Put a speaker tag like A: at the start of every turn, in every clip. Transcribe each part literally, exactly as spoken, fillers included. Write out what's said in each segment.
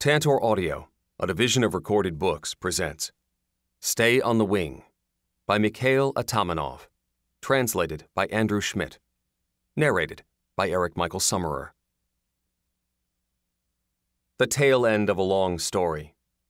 A: Tantor Audio, a division of Recorded Books, presents Stay on the Wing by Mikhail Atamanov, translated by Andrew Schmidt, narrated by Eric Michael Summerer. The tail end of a long story.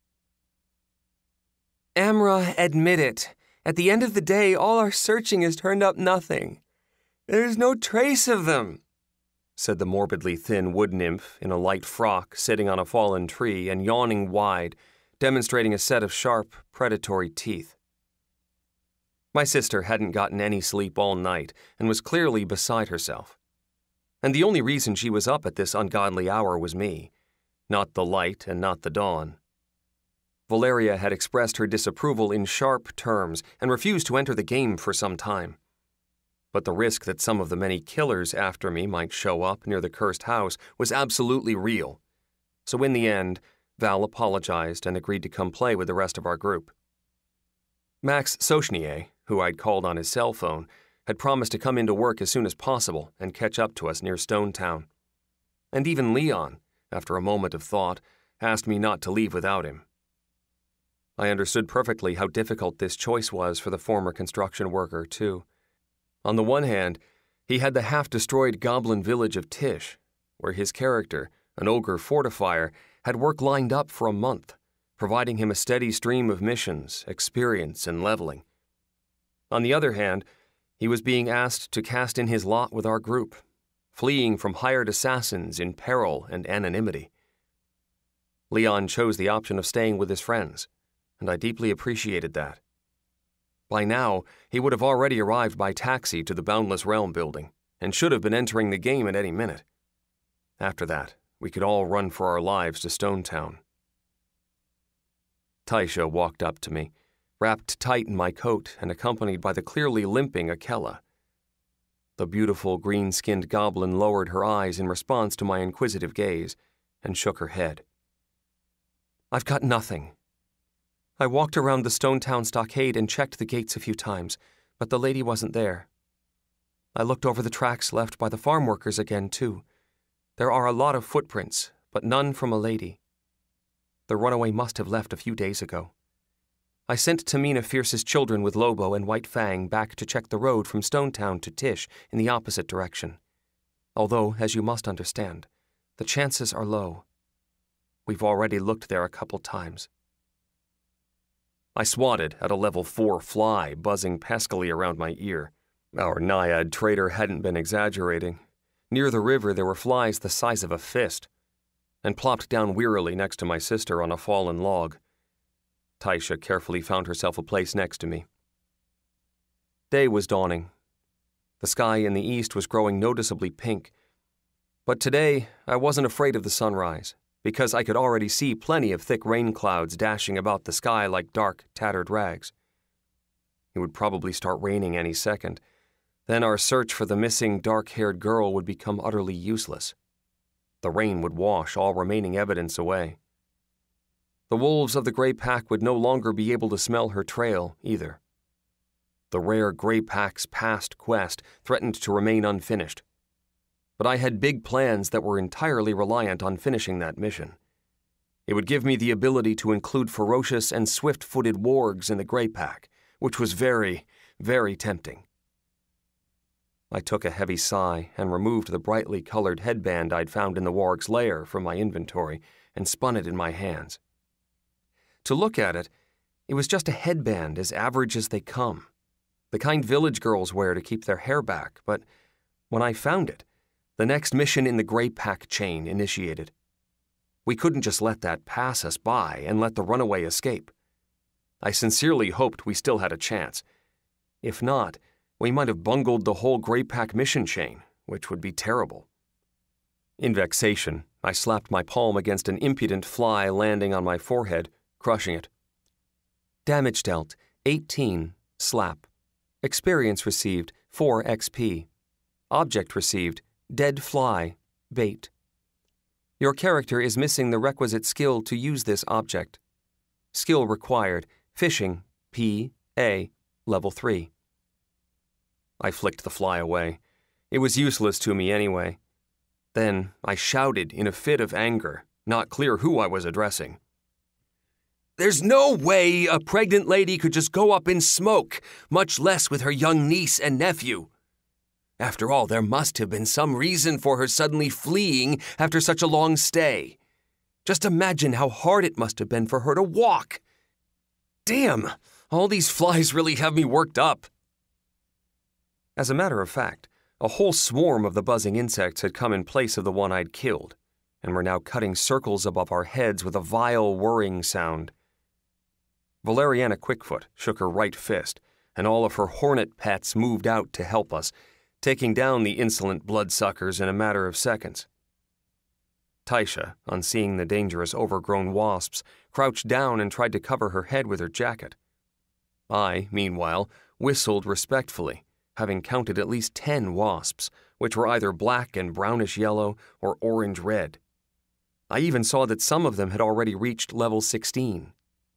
B: Amra, admit it. At the end of the day, all our searching has turned up nothing. There's no trace of them, said the morbidly thin wood nymph in a light frock sitting on a fallen tree and yawning wide, demonstrating a set of sharp, predatory teeth. My sister hadn't gotten any sleep all night and was clearly beside herself. And the only reason she was up at this ungodly hour was me, not the light and not the dawn. Valeria had expressed her disapproval in sharp terms and refused to enter the game for some time. But the risk that some of the many killers after me might show up near the cursed house was absolutely real. So in the end, Val apologized and agreed to come play with the rest of our group. Max Sochnier, who I'd called on his cell phone, had promised to come into work as soon as possible and catch up to us near Stonetown. And even Leon, after a moment of thought, asked me not to leave without him. I understood perfectly how difficult this choice was for the former construction worker, too. On the one hand, he had the half-destroyed goblin village of Tish, where his character, an ogre fortifier, had work lined up for a month, providing him a steady stream of missions, experience, and leveling. On the other hand, he was being asked to cast in his lot with our group, fleeing from hired assassins in peril and anonymity. Leon chose the option of staying with his friends, and I deeply appreciated that. By now, he would have already arrived by taxi to the Boundless Realm building, and should have been entering the game at any minute. After that, we could all run for our lives to Stonetown. Taisha walked up to me, wrapped tight in my coat and accompanied by the clearly limping Akella. The beautiful green-skinned goblin lowered her eyes in response to my inquisitive gaze and shook her head. "I've got nothing. I walked around the Stonetown stockade and checked the gates a few times, but the lady wasn't there. I looked over the tracks left by the farm workers again, too. There are a lot of footprints, but none from a lady. The runaway must have left a few days ago. I sent Tamina Fierce's children with Lobo and White Fang back to check the road from Stonetown to Tish in the opposite direction. Although, as you must understand, the chances are low. We've already looked there a couple times." I swatted at a level four fly buzzing peskily around my ear. Our naiad trader hadn't been exaggerating. Near the river there were flies the size of a fist, and plopped down wearily next to my sister on a fallen log. Taisha carefully found herself a place next to me. Day was dawning. The sky in the east was growing noticeably pink. But today, I wasn't afraid of the sunrise, because I could already see plenty of thick rain clouds dashing about the sky like dark, tattered rags. It would probably start raining any second. Then our search for the missing dark-haired girl would become utterly useless. The rain would wash all remaining evidence away. The wolves of the Grey Pack would no longer be able to smell her trail, either. The rare Grey Pack's past quest threatened to remain unfinished. But I had big plans that were entirely reliant on finishing that mission. It would give me the ability to include ferocious and swift-footed wargs in the Grey Pack, which was very, very tempting. I took a heavy sigh and removed the brightly colored headband I'd found in the warg's lair from my inventory and spun it in my hands. To look at it, it was just a headband as average as they come, the kind village girls wear to keep their hair back, but when I found it, the next mission in the Grey Pack chain initiated. We couldn't just let that pass us by and let the runaway escape. I sincerely hoped we still had a chance. If not, we might have bungled the whole Grey Pack mission chain, which would be terrible. In vexation, I slapped my palm against an impudent fly landing on my forehead, crushing it. Damage dealt, eighteen, slap. Experience received, four X P. Object received, dead fly, bait. Your character is missing the requisite skill to use this object. Skill required, fishing, P, A, level three. I flicked the fly away. It was useless to me anyway. Then I shouted in a fit of anger, not clear who I was addressing. "There's no way a pregnant lady could just go up in smoke, much less with her young niece and nephew. After all, there must have been some reason for her suddenly fleeing after such a long stay. Just imagine how hard it must have been for her to walk. Damn, all these flies really have me worked up." As a matter of fact, a whole swarm of the buzzing insects had come in place of the one I'd killed, and were now cutting circles above our heads with a vile whirring sound. Valeriana Quickfoot shook her right fist, and all of her hornet pets moved out to help us, taking down the insolent bloodsuckers in a matter of seconds. Taisha, on seeing the dangerous overgrown wasps, crouched down and tried to cover her head with her jacket. I, meanwhile, whistled respectfully, having counted at least ten wasps, which were either black and brownish-yellow or orange-red. I even saw that some of them had already reached level sixteen.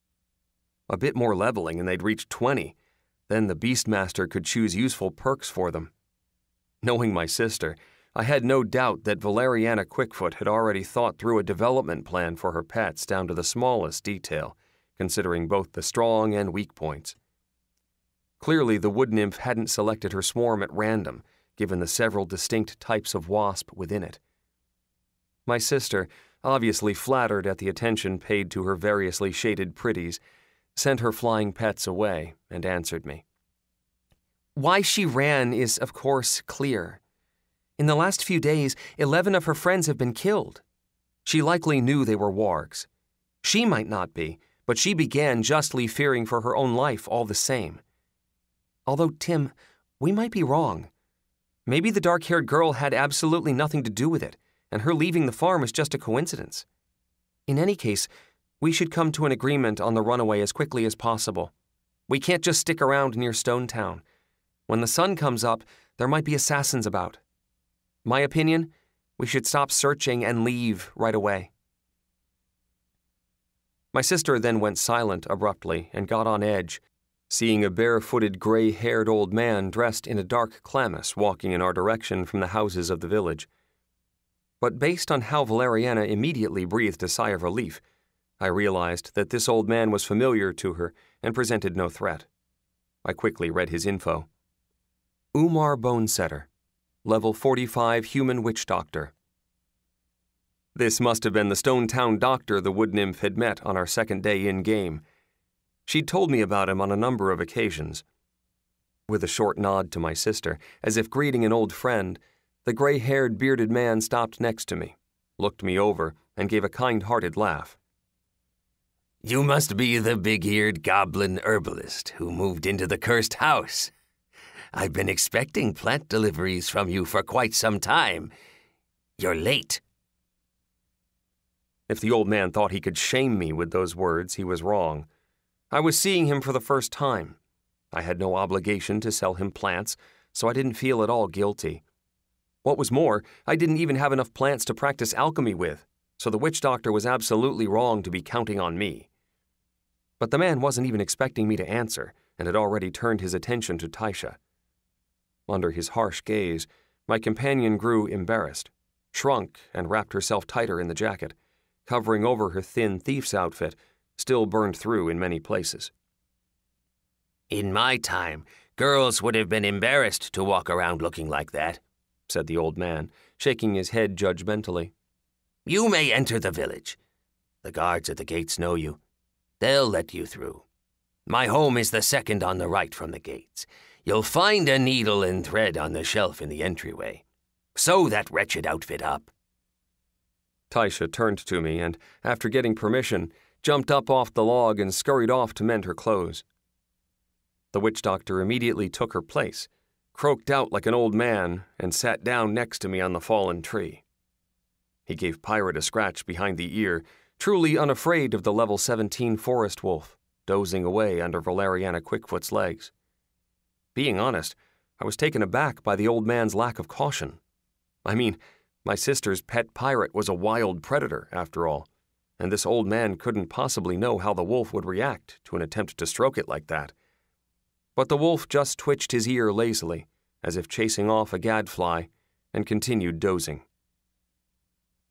B: A bit more leveling and they'd reach twenty. Then the Beastmaster could choose useful perks for them. Knowing my sister, I had no doubt that Valeriana Quickfoot had already thought through a development plan for her pets down to the smallest detail, considering both the strong and weak points. Clearly, the wood nymph hadn't selected her swarm at random, given the several distinct types of wasp within it. My sister, obviously flattered at the attention paid to her variously shaded pretties, sent her flying pets away and answered me. "Why she ran is, of course, clear. In the last few days, eleven of her friends have been killed. She likely knew they were wargs. She might not be, but she began justly fearing for her own life all the same. Although, Tim, we might be wrong. Maybe the dark-haired girl had absolutely nothing to do with it, and her leaving the farm is just a coincidence. In any case, we should come to an agreement on the runaway as quickly as possible. We can't just stick around near Stone Town. When the sun comes up, there might be assassins about. My opinion, we should stop searching and leave right away." My sister then went silent abruptly and got on edge, seeing a barefooted, gray-haired old man dressed in a dark chlamys walking in our direction from the houses of the village. But based on how Valeriana immediately breathed a sigh of relief, I realized that this old man was familiar to her and presented no threat. I quickly read his info. Umar Bonesetter, level forty-five human witch doctor. This must have been the Stone Town doctor the wood nymph had met on our second day in-game. She'd told me about him on a number of occasions. With a short nod to my sister, as if greeting an old friend, the gray-haired, bearded man stopped next to me, looked me over, and gave a kind-hearted laugh.
C: "You must be the big-eared goblin herbalist who moved into the cursed house. I've been expecting plant deliveries from you for quite some time. You're late."
B: If the old man thought he could shame me with those words, he was wrong. I was seeing him for the first time. I had no obligation to sell him plants, so I didn't feel at all guilty. What was more, I didn't even have enough plants to practice alchemy with, so the witch doctor was absolutely wrong to be counting on me. But the man wasn't even expecting me to answer, and had already turned his attention to Taisha. Under his harsh gaze, my companion grew embarrassed, shrunk and wrapped herself tighter in the jacket, covering over her thin thief's outfit, still burned through in many places.
C: "In my time, girls would have been embarrassed to walk around looking like that," said the old man, shaking his head judgmentally. "You may enter the village. The guards at the gates know you. They'll let you through. My home is the second on the right from the gates. You'll find a needle and thread on the shelf in the entryway. Sew that wretched outfit up."
B: Taisha turned to me and, after getting permission, jumped up off the log and scurried off to mend her clothes. The witch doctor immediately took her place, croaked out like an old man, and sat down next to me on the fallen tree. He gave Pirate a scratch behind the ear, truly unafraid of the level seventeen forest wolf, dozing away under Valeriana Quickfoot's legs. Being honest, I was taken aback by the old man's lack of caution. I mean, my sister's pet pirate was a wild predator, after all, and this old man couldn't possibly know how the wolf would react to an attempt to stroke it like that. But the wolf just twitched his ear lazily, as if chasing off a gadfly, and continued dozing.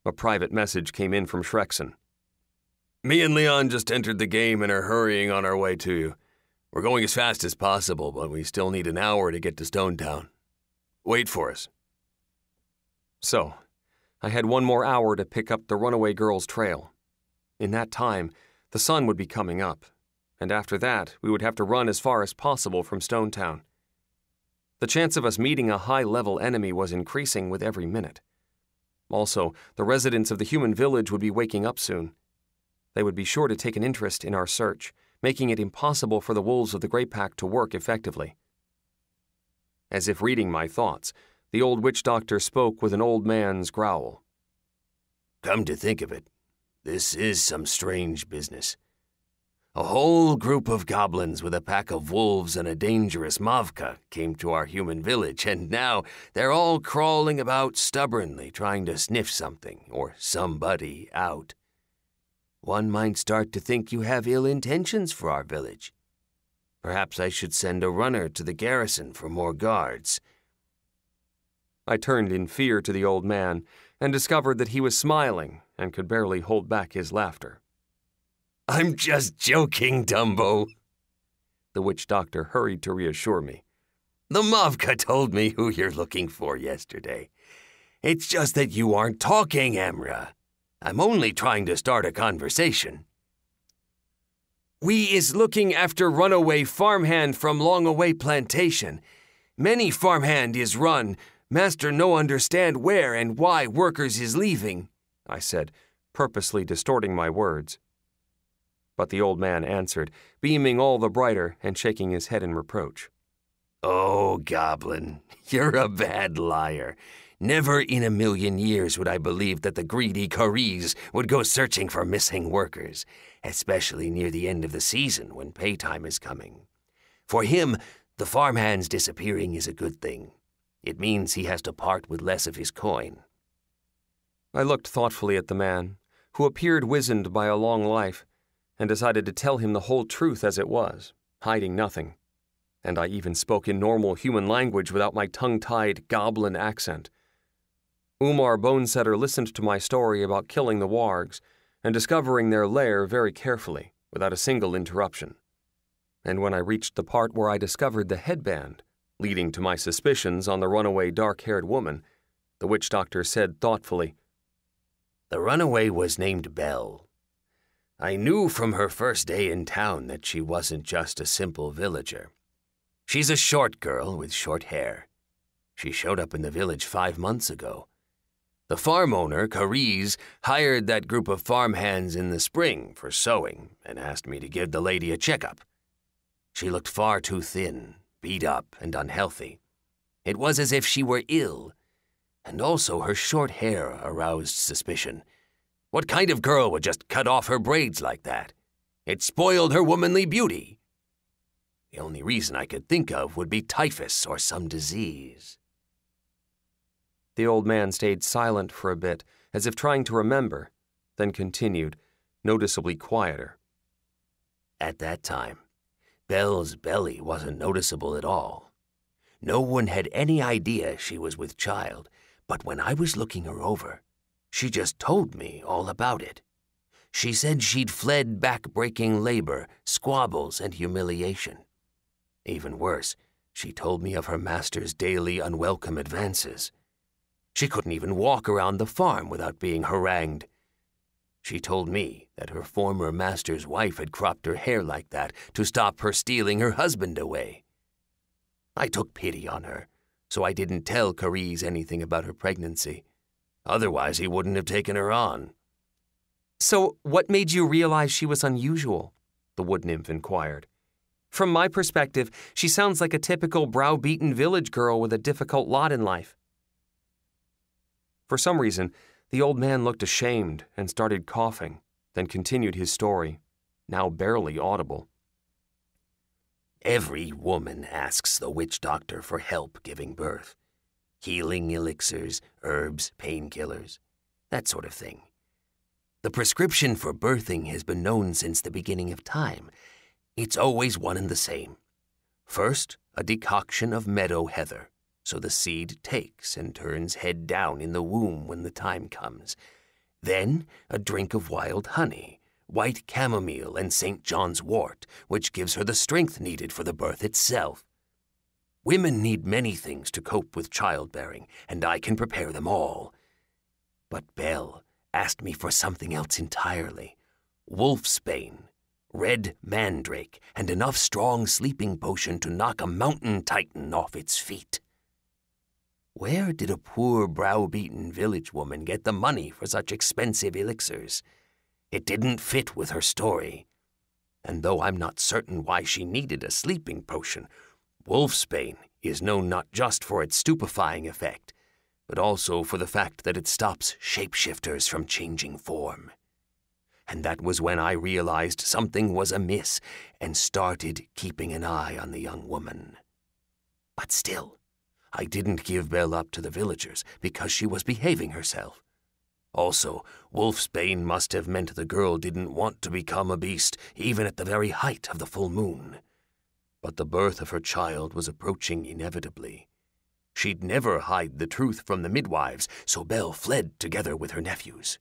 B: A private message came in from Shrexon. Me and Leon just entered the game and are hurrying on our way to you. We're going as fast as possible, but we still need an hour to get to Stonetown. Wait for us. So, I had one more hour to pick up the runaway girl's trail. In that time, the sun would be coming up, and after that, we would have to run as far as possible from Stonetown. The chance of us meeting a high-level enemy was increasing with every minute. Also, the residents of the human village would be waking up soon. They would be sure to take an interest in our search, making it impossible for the wolves of the Grey Pack to work effectively. As if reading my thoughts, the old witch doctor spoke with an old man's growl.
C: Come to think of it, this is some strange business. A whole group of goblins with a pack of wolves and a dangerous mavka came to our human village, and now they're all crawling about stubbornly trying to sniff something or somebody out. One might start to think you have ill intentions for our village. Perhaps I should send a runner to the garrison for more guards.
B: I turned in fear to the old man and discovered that he was smiling and could barely hold back his laughter.
C: I'm just joking, Dumbo.
B: The witch doctor hurried to reassure me.
C: The Mavka told me who you're looking for yesterday. It's just that you aren't talking, Amra. I'm only trying to start a conversation.
D: We is looking after runaway farmhand from long-away plantation. Many farmhand is run. Master no understand where and why workers is leaving,
B: I said, purposely distorting my words. But the old man answered, beaming all the brighter and shaking his head in reproach.
C: Oh, Goblin, you're a bad liar. Never in a million years would I believe that the greedy Kariz would go searching for missing workers, especially near the end of the season when paytime is coming. For him, the farmhand's disappearing is a good thing. It means he has to part with less of his coin.
B: I looked thoughtfully at the man, who appeared wizened by a long life, and decided to tell him the whole truth as it was, hiding nothing. And I even spoke in normal human language without my tongue-tied goblin accent. Umar Bonesetter listened to my story about killing the wargs and discovering their lair very carefully, without a single interruption. And when I reached the part where I discovered the headband, leading to my suspicions on the runaway dark-haired woman, the witch doctor said thoughtfully,
C: The runaway was named Belle. I knew from her first day in town that she wasn't just a simple villager. She's a short girl with short hair. She showed up in the village five months ago. The farm owner, Kariz, hired that group of farmhands in the spring for sowing and asked me to give the lady a checkup. She looked far too thin, beat up, and unhealthy. It was as if she were ill, and also her short hair aroused suspicion. What kind of girl would just cut off her braids like that? It spoiled her womanly beauty. The only reason I could think of would be typhus or some disease.
B: The old man stayed silent for a bit, as if trying to remember, then continued, noticeably quieter.
C: At that time, Belle's belly wasn't noticeable at all. No one had any idea she was with child, but when I was looking her over, she just told me all about it. She said she'd fled back-breaking labor, squabbles, and humiliation. Even worse, she told me of her master's daily unwelcome advances. She couldn't even walk around the farm without being harangued. She told me that her former master's wife had cropped her hair like that to stop her stealing her husband away. I took pity on her, so I didn't tell Kariz anything about her pregnancy. Otherwise, he wouldn't have taken her on.
D: So what made you realize she was unusual? The wood nymph inquired. From my perspective, she sounds like a typical browbeaten village girl with a difficult lot in life.
B: For some reason, the old man looked ashamed and started coughing, then continued his story, now barely audible.
C: Every woman asks the witch doctor for help giving birth. Healing elixirs, herbs, painkillers, that sort of thing. The prescription for birthing has been known since the beginning of time. It's always one and the same. First, a decoction of meadow heather, so the seed takes and turns head down in the womb when the time comes. Then a drink of wild honey, white chamomile, and Saint John's wort, which gives her the strength needed for the birth itself. Women need many things to cope with childbearing, and I can prepare them all. But Belle asked me for something else entirely. Wolfsbane, red mandrake, and enough strong sleeping potion to knock a mountain titan off its feet. Where did a poor browbeaten village woman get the money for such expensive elixirs? It didn't fit with her story. And though I'm not certain why she needed a sleeping potion, Wolfsbane is known not just for its stupefying effect, but also for the fact that it stops shapeshifters from changing form. And that was when I realized something was amiss and started keeping an eye on the young woman. But still, I didn't give Belle up to the villagers because she was behaving herself. Also, Wolfsbane must have meant the girl didn't want to become a beast even at the very height of the full moon. But the birth of her child was approaching inevitably. She'd never hide the truth from the midwives, so Belle fled together with her nephews.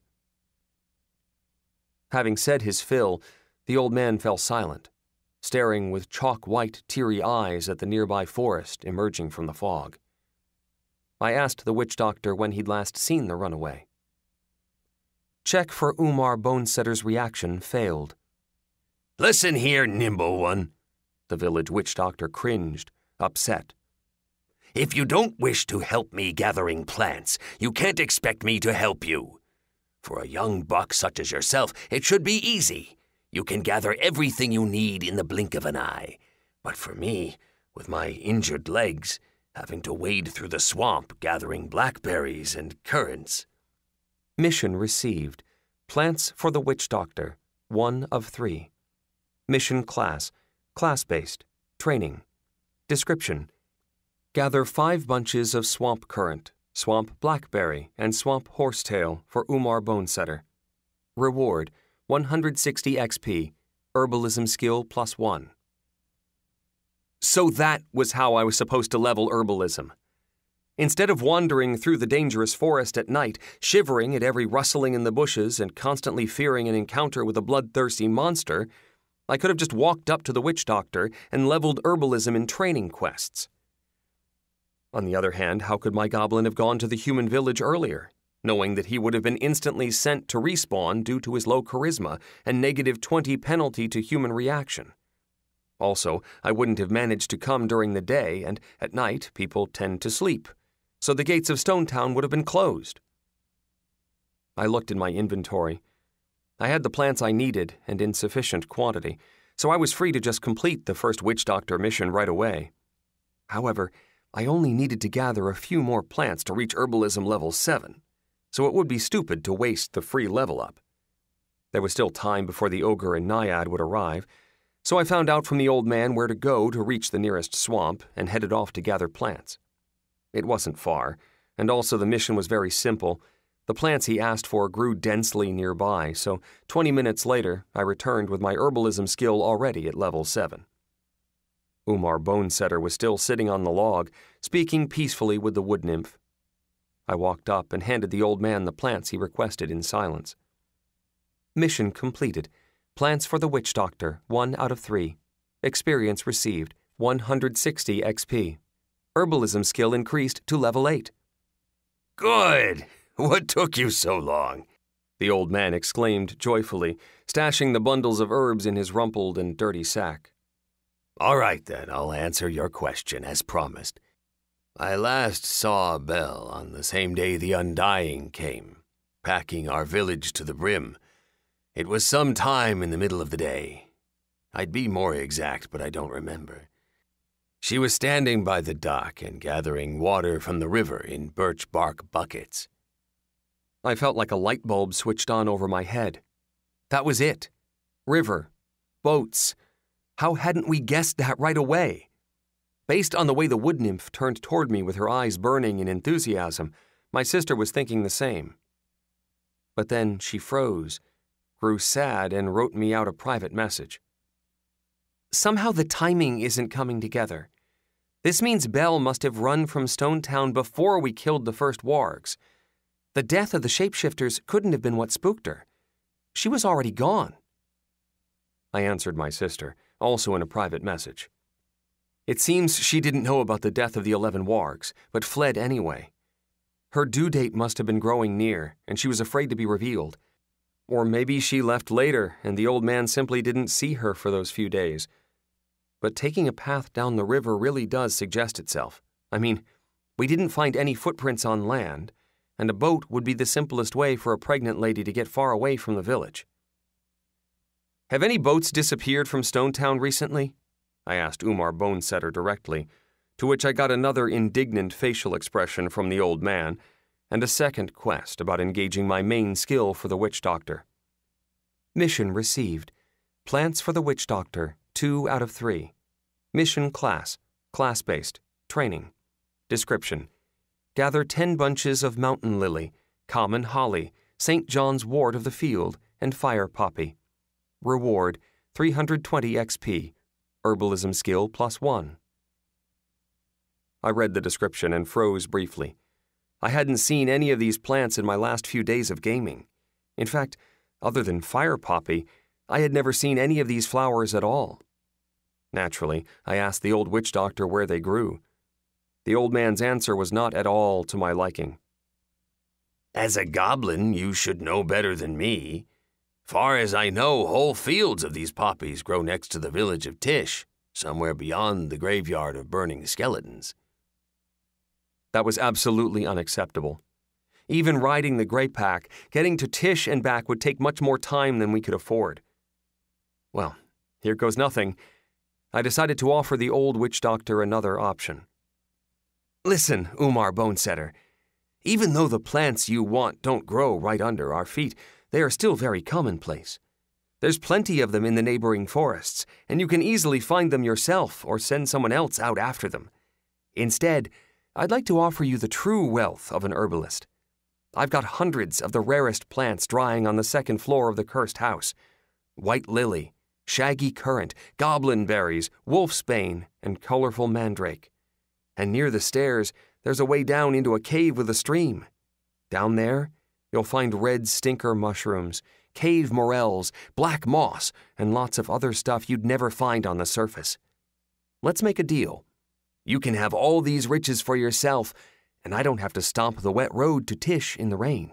B: Having said his fill, the old man fell silent, staring with chalk-white, teary eyes at the nearby forest emerging from the fog. I asked the witch doctor when he'd last seen the runaway. Check for Umar Bonesetter's reaction failed.
C: "Listen here, nimble one,"
B: the village witch doctor cringed, upset.
C: "If you don't wish to help me gathering plants, you can't expect me to help you. For a young buck such as yourself, it should be easy. You can gather everything you need in the blink of an eye. But for me, with my injured legs, having to wade through the swamp gathering blackberries and currants."
B: Mission received. Plants for the witch doctor, one of three. Mission class, class-based, training. Description: gather five bunches of swamp currant, swamp blackberry, and swamp horsetail for Umar Bonesetter. Reward: one hundred sixty X P, herbalism skill plus one. So that was how I was supposed to level herbalism. Instead of wandering through the dangerous forest at night, shivering at every rustling in the bushes and constantly fearing an encounter with a bloodthirsty monster, I could have just walked up to the witch doctor and leveled herbalism in training quests. On the other hand, how could my goblin have gone to the human village earlier, knowing that he would have been instantly sent to respawn due to his low charisma and negative twenty penalty to human reaction? Also, I wouldn't have managed to come during the day, and at night people tend to sleep, so the gates of Stonetown would have been closed. I looked in my inventory. I had the plants I needed and in sufficient quantity, so I was free to just complete the first witch doctor mission right away. However, I only needed to gather a few more plants to reach herbalism level seven, so it would be stupid to waste the free level up. There was still time before the ogre and naiad would arrive, so I found out from the old man where to go to reach the nearest swamp and headed off to gather plants. It wasn't far, and also the mission was very simple. The plants he asked for grew densely nearby, so twenty minutes later I returned with my herbalism skill already at level seven. Umar Bonesetter was still sitting on the log, speaking peacefully with the wood nymph. I walked up and handed the old man the plants he requested in silence. Mission completed. Plants for the witch doctor, one out of three. Experience received, one hundred sixty X P. Herbalism skill increased to level eight.
C: "Good! What took you so long?"
B: the old man exclaimed joyfully, stashing the bundles of herbs in his rumpled and dirty sack.
C: "All right, then, I'll answer your question as promised. I last saw Belle on the same day the Undying came, packing our village to the brim. It was some time in the middle of the day. I'd be more exact, but I don't remember. She was standing by the dock and gathering water from the river in birch bark buckets."
B: I felt like a light bulb switched on over my head. That was it. River. Boats. How hadn't we guessed that right away? Based on the way the wood nymph turned toward me with her eyes burning in enthusiasm, my sister was thinking the same. But then she froze, grew sad, and wrote me out a private message. Somehow the timing isn't coming together. This means Belle must have run from Stonetown before we killed the first wargs. The death of the shapeshifters couldn't have been what spooked her. She was already gone. I answered my sister, also in a private message. It seems she didn't know about the death of the eleven wargs, but fled anyway. Her due date must have been growing near, and she was afraid to be revealed. Or maybe she left later, and the old man simply didn't see her for those few days. But taking a path down the river really does suggest itself. I mean, we didn't find any footprints on land, and a boat would be the simplest way for a pregnant lady to get far away from the village. Have any boats disappeared from Stonetown recently? I asked Umar Bonesetter directly, to which I got another indignant facial expression from the old man, and a second quest about engaging my main skill for the witch doctor. Mission received. Plants for the witch doctor, two out of three. Mission class, class-based, training. Description: gather ten bunches of mountain lily, common holly, Saint John's wort of the field, and fire poppy. Reward, three hundred twenty X P. Herbalism skill plus one. I read the description and froze briefly. I hadn't seen any of these plants in my last few days of gaming. In fact, other than fire poppy, I had never seen any of these flowers at all. Naturally, I asked the old witch doctor where they grew. The old man's answer was not at all to my liking.
C: As a goblin, you should know better than me. Far as I know, whole fields of these poppies grow next to the village of Tish, somewhere beyond the graveyard of burning skeletons.
B: That was absolutely unacceptable. Even riding the Grey Pack, getting to Tish and back would take much more time than we could afford. Well, here goes nothing. I decided to offer the old witch doctor another option. Listen, Umar Bonesetter, even though the plants you want don't grow right under our feet, they are still very commonplace. There's plenty of them in the neighboring forests, and you can easily find them yourself or send someone else out after them. Instead, I'd like to offer you the true wealth of an herbalist. I've got hundreds of the rarest plants drying on the second floor of the cursed house. White lily, shaggy currant, goblin berries, wolfsbane, and colorful mandrake. And near the stairs, there's a way down into a cave with a stream. Down there, you'll find red stinker mushrooms, cave morels, black moss, and lots of other stuff you'd never find on the surface. Let's make a deal. You can have all these riches for yourself, and I don't have to stomp the wet road to Tish in the rain.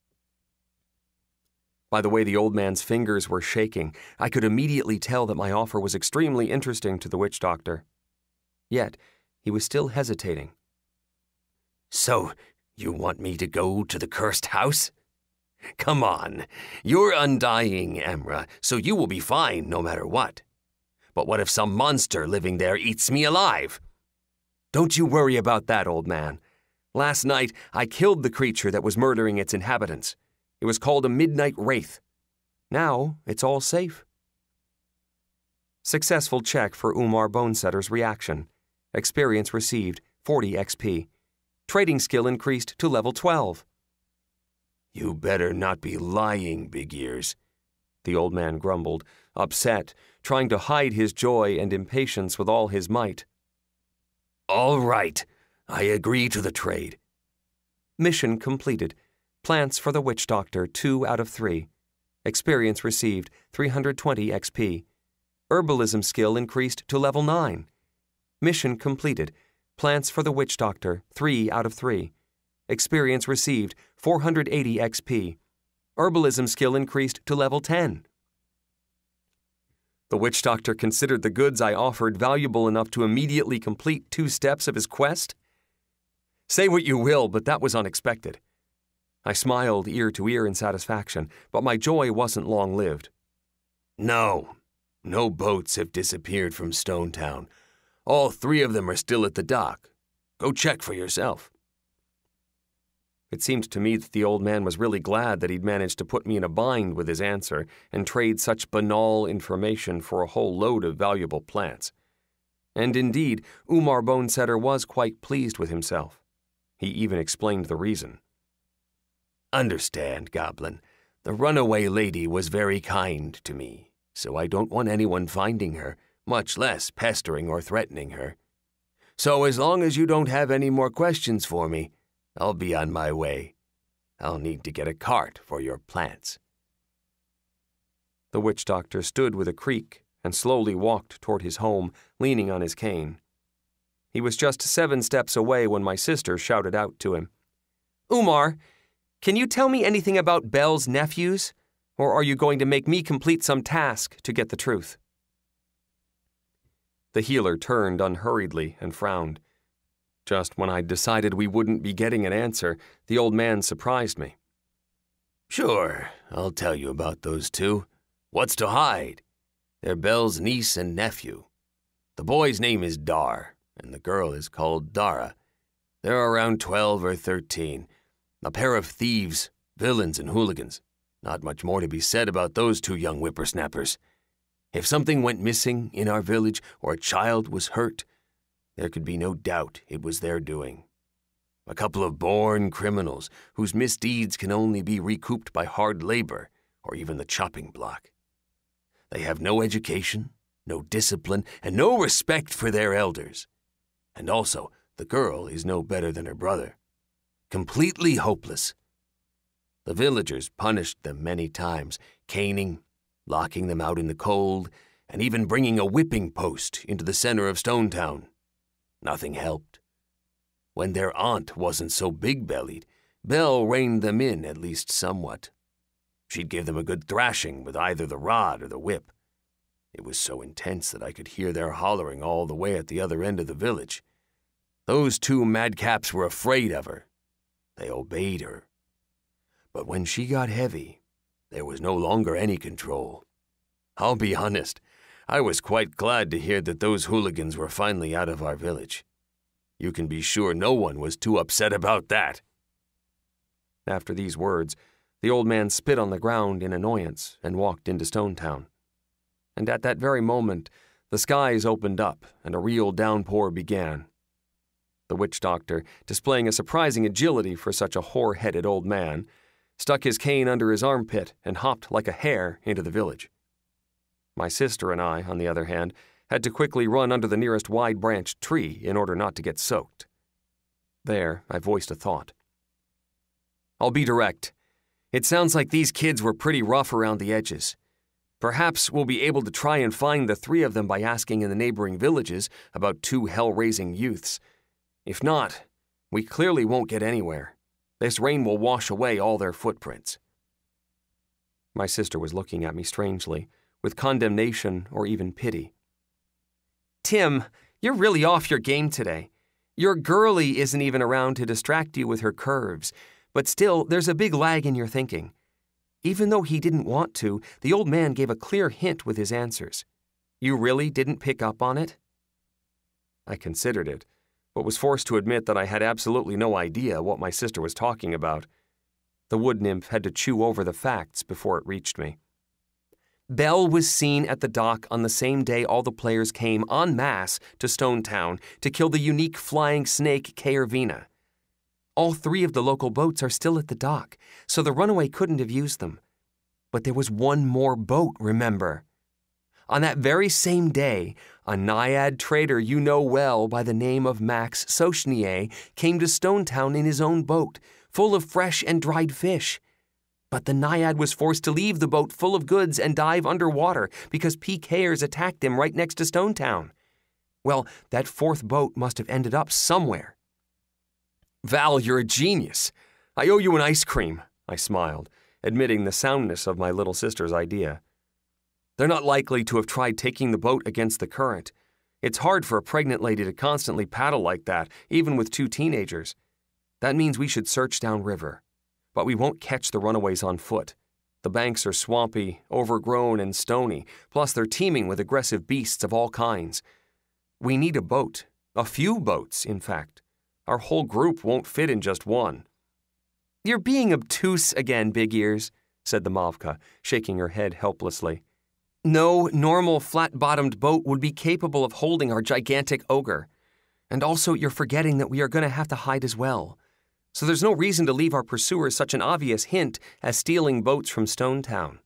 B: By the way the old man's fingers were shaking, I could immediately tell that my offer was extremely interesting to the witch doctor. Yet, he was still hesitating.
C: So, you want me to go to the cursed house? Come on, you're undying, Emra, so you will be fine no matter what. But what if some monster living there eats me alive?
B: Don't you worry about that, old man. Last night, I killed the creature that was murdering its inhabitants. It was called a midnight wraith. Now, it's all safe. Successful check for Umar Bonesetter's reaction. Experience received, forty X P. Trading skill increased to level twelve.
C: You better not be lying, Big Ears,
B: the old man grumbled, upset, trying to hide his joy and impatience with all his might.
C: All right, I agree to the trade.
B: Mission completed. Plants for the witch doctor, two out of three. Experience received, three hundred twenty X P. Herbalism skill increased to level nine. Mission completed. Plants for the witch doctor, three out of three. Experience received, four hundred eighty X P. Herbalism skill increased to level ten. The witch doctor considered the goods I offered valuable enough to immediately complete two steps of his quest? Say what you will, but that was unexpected. I smiled ear to ear in satisfaction, but my joy wasn't long-lived.
C: No, no boats have disappeared from Stonetown. All three of them are still at the dock. Go check for yourself.
B: It seemed to me that the old man was really glad that he'd managed to put me in a bind with his answer and trade such banal information for a whole load of valuable plants. And indeed, Umar Bonesetter was quite pleased with himself. He even explained the reason.
C: Understand, Goblin, the runaway lady was very kind to me, so I don't want anyone finding her, much less pestering or threatening her. So as long as you don't have any more questions for me, I'll be on my way. I'll need to get a cart for your plants."
B: The witch doctor stood with a creak and slowly walked toward his home, leaning on his cane. He was just seven steps away when my sister shouted out to him, "Umar, can you tell me anything about Belle's nephews? Or are you going to make me complete some task to get the truth?" The healer turned unhurriedly and frowned. Just when I'd decided we wouldn't be getting an answer, the old man surprised me.
C: "Sure, I'll tell you about those two. What's to hide? They're Belle's niece and nephew. The boy's name is Dar, and the girl is called Dara. They're around twelve or thirteen, a pair of thieves, villains, and hooligans. Not much more to be said about those two young whippersnappers. If something went missing in our village or a child was hurt, there could be no doubt it was their doing. A couple of born criminals whose misdeeds can only be recouped by hard labor or even the chopping block. They have no education, no discipline, and no respect for their elders. And also, the girl is no better than her brother. Completely hopeless. The villagers punished them many times, caning, locking them out in the cold, and even bringing a whipping post into the center of Stone Town. Nothing helped. When their aunt wasn't so big-bellied, Belle reined them in at least somewhat. She'd give them a good thrashing with either the rod or the whip. It was so intense that I could hear their hollering all the way at the other end of the village. Those two madcaps were afraid of her. They obeyed her. But when she got heavy, there was no longer any control. I'll be honest, I was quite glad to hear that those hooligans were finally out of our village. You can be sure no one was too upset about that."
B: After these words, the old man spit on the ground in annoyance and walked into Stone Town. And at that very moment, the skies opened up and a real downpour began. The witch doctor, displaying a surprising agility for such a hoar-headed old man, stuck his cane under his armpit and hopped like a hare into the village. My sister and I, on the other hand, had to quickly run under the nearest wide-branched tree in order not to get soaked. There, I voiced a thought. "I'll be direct. It sounds like these kids were pretty rough around the edges. Perhaps we'll be able to try and find the three of them by asking in the neighboring villages about two hell-raising youths. If not, we clearly won't get anywhere. This rain will wash away all their footprints." My sister was looking at me strangely, with condemnation or even pity. "Tim, you're really off your game today. Your girlie isn't even around to distract you with her curves, but still, there's a big lag in your thinking. Even though he didn't want to, the old man gave a clear hint with his answers. You really didn't pick up on it?" I considered it, but was forced to admit that I had absolutely no idea what my sister was talking about. The wood nymph had to chew over the facts before it reached me. "Belle was seen at the dock on the same day all the players came en masse to Stone Town to kill the unique flying snake Kaervina. All three of the local boats are still at the dock, so the runaway couldn't have used them. But there was one more boat, remember? On that very same day, a naiad trader you know well by the name of Max Sochnier came to Stone Town in his own boat, full of fresh and dried fish. But the naiad was forced to leave the boat full of goods and dive underwater because P Kers attacked him right next to Stone Town. Well, that fourth boat must have ended up somewhere." "Val, you're a genius. I owe you an ice cream," I smiled, admitting the soundness of my little sister's idea. "They're not likely to have tried taking the boat against the current. It's hard for a pregnant lady to constantly paddle like that, even with two teenagers. That means we should search downriver. But we won't catch the runaways on foot. The banks are swampy, overgrown, and stony, plus they're teeming with aggressive beasts of all kinds. We need a boat, a few boats, in fact. Our whole group won't fit in just one." "You're being obtuse again, Big Ears," said the Mavka, shaking her head helplessly. "No normal flat-bottomed boat would be capable of holding our gigantic ogre. And also, you're forgetting that we are going to have to hide as well. So there's no reason to leave our pursuers such an obvious hint as stealing boats from Stone Town."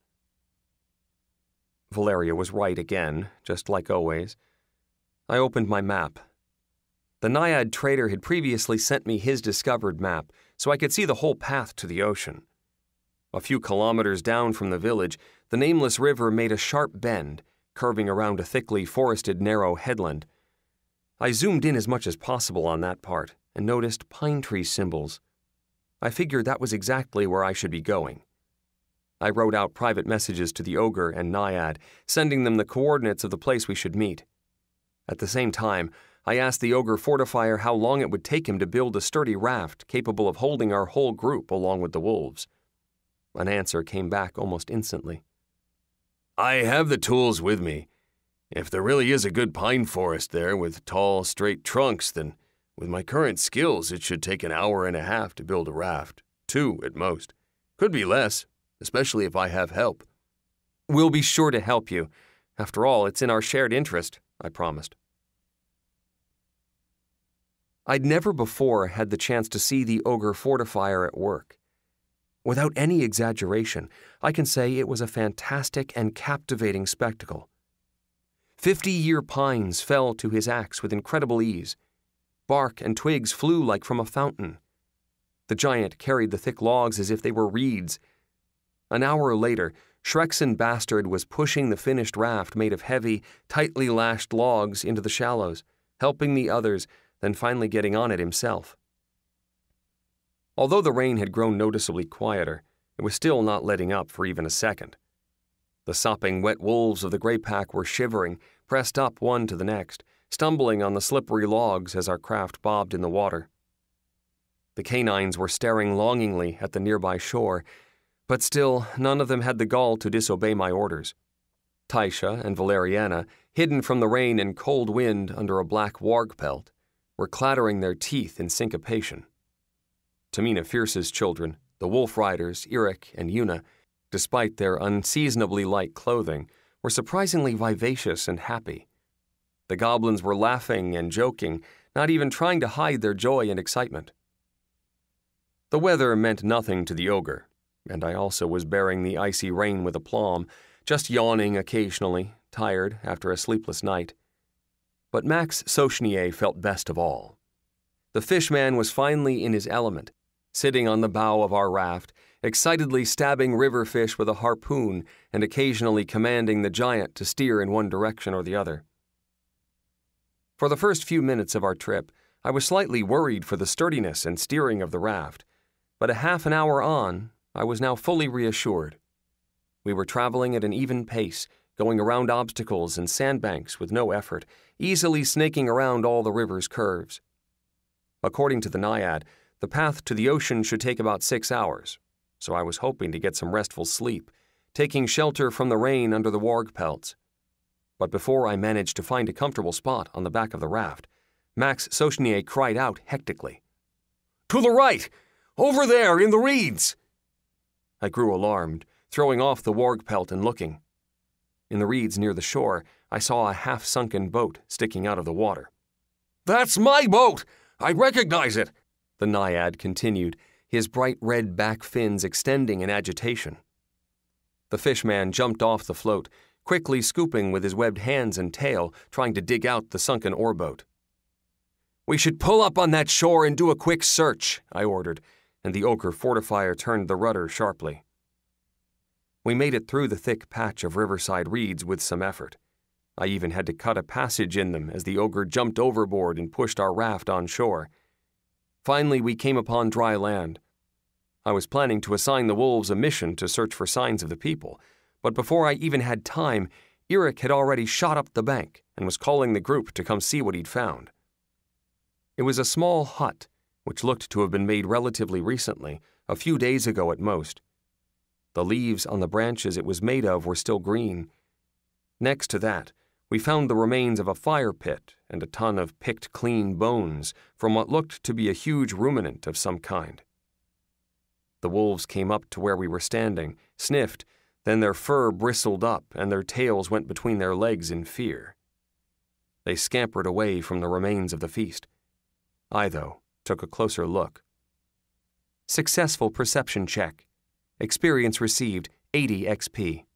B: Valeria was right again, just like always. I opened my map. The naiad trader had previously sent me his discovered map, so I could see the whole path to the ocean. A few kilometers down from the village, the nameless river made a sharp bend, curving around a thickly forested narrow headland. I zoomed in as much as possible on that part and noticed pine tree symbols. I figured that was exactly where I should be going. I wrote out private messages to the ogre and naiad, sending them the coordinates of the place we should meet. At the same time, I asked the ogre fortifier how long it would take him to build a sturdy raft capable of holding our whole group along with the wolves. An answer came back almost instantly.
D: I have the tools with me. If there really is a good pine forest there with tall, straight trunks, then with my current skills, it should take an hour and a half to build a raft. Two at most. Could be less, especially if I have help.
B: We'll be sure to help you. After all, it's in our shared interest, I promised. I'd never before had the chance to see the ogre fortifier at work. Without any exaggeration, I can say it was a fantastic and captivating spectacle. Fifty-year pines fell to his axe with incredible ease. Bark and twigs flew like from a fountain. The giant carried the thick logs as if they were reeds. An hour later, Shrexen Bastard was pushing the finished raft made of heavy, tightly lashed logs into the shallows, helping the others, then finally getting on it himself. Although the rain had grown noticeably quieter, it was still not letting up for even a second. The sopping wet wolves of the gray pack were shivering, pressed up one to the next, stumbling on the slippery logs as our craft bobbed in the water. The canines were staring longingly at the nearby shore, but still none of them had the gall to disobey my orders. Taisha and Valeriana, hidden from the rain and cold wind under a black warg pelt, were clattering their teeth in syncopation. Tamina Fierce's children, the Wolf Riders, Eric and Yuna, despite their unseasonably light clothing, were surprisingly vivacious and happy. The goblins were laughing and joking, not even trying to hide their joy and excitement. The weather meant nothing to the ogre, and I also was bearing the icy rain with aplomb, just yawning occasionally, tired after a sleepless night. But Max Sochnier felt best of all. The fishman was finally in his element, sitting on the bow of our raft, excitedly stabbing river fish with a harpoon and occasionally commanding the giant to steer in one direction or the other. For the first few minutes of our trip, I was slightly worried for the sturdiness and steering of the raft, but a half an hour on, I was now fully reassured. We were traveling at an even pace, going around obstacles and sandbanks with no effort, easily snaking around all the river's curves. According to the naiad, the path to the ocean should take about six hours, so I was hoping to get some restful sleep, taking shelter from the rain under the warg pelts. But before I managed to find a comfortable spot on the back of the raft, Max Sochnier cried out hectically.
D: "To the right! Over there, in the reeds!"
B: I grew alarmed, throwing off the warg pelt and looking. In the reeds near the shore, I saw a half-sunken boat sticking out of the water.
D: "That's my boat! I recognize it!"
B: the naiad continued, his bright red back fins extending in agitation. The fishman jumped off the float, quickly scooping with his webbed hands and tail, trying to dig out the sunken oarboat.
D: "We should pull up on that shore and do a quick search,"
B: I ordered, and the ogre fortifier turned the rudder sharply. We made it through the thick patch of riverside reeds with some effort. I even had to cut a passage in them as the ogre jumped overboard and pushed our raft on shore. Finally, we came upon dry land. I was planning to assign the wolves a mission to search for signs of the people, but before I even had time, Eric had already shot up the bank and was calling the group to come see what he'd found. It was a small hut, which looked to have been made relatively recently, a few days ago at most. The leaves on the branches it was made of were still green. Next to that, we found the remains of a fire pit and a ton of picked clean bones from what looked to be a huge ruminant of some kind. The wolves came up to where we were standing, sniffed, then their fur bristled up and their tails went between their legs in fear. They scampered away from the remains of the feast. I, though, took a closer look. Successful perception check. Experience received eighty X P.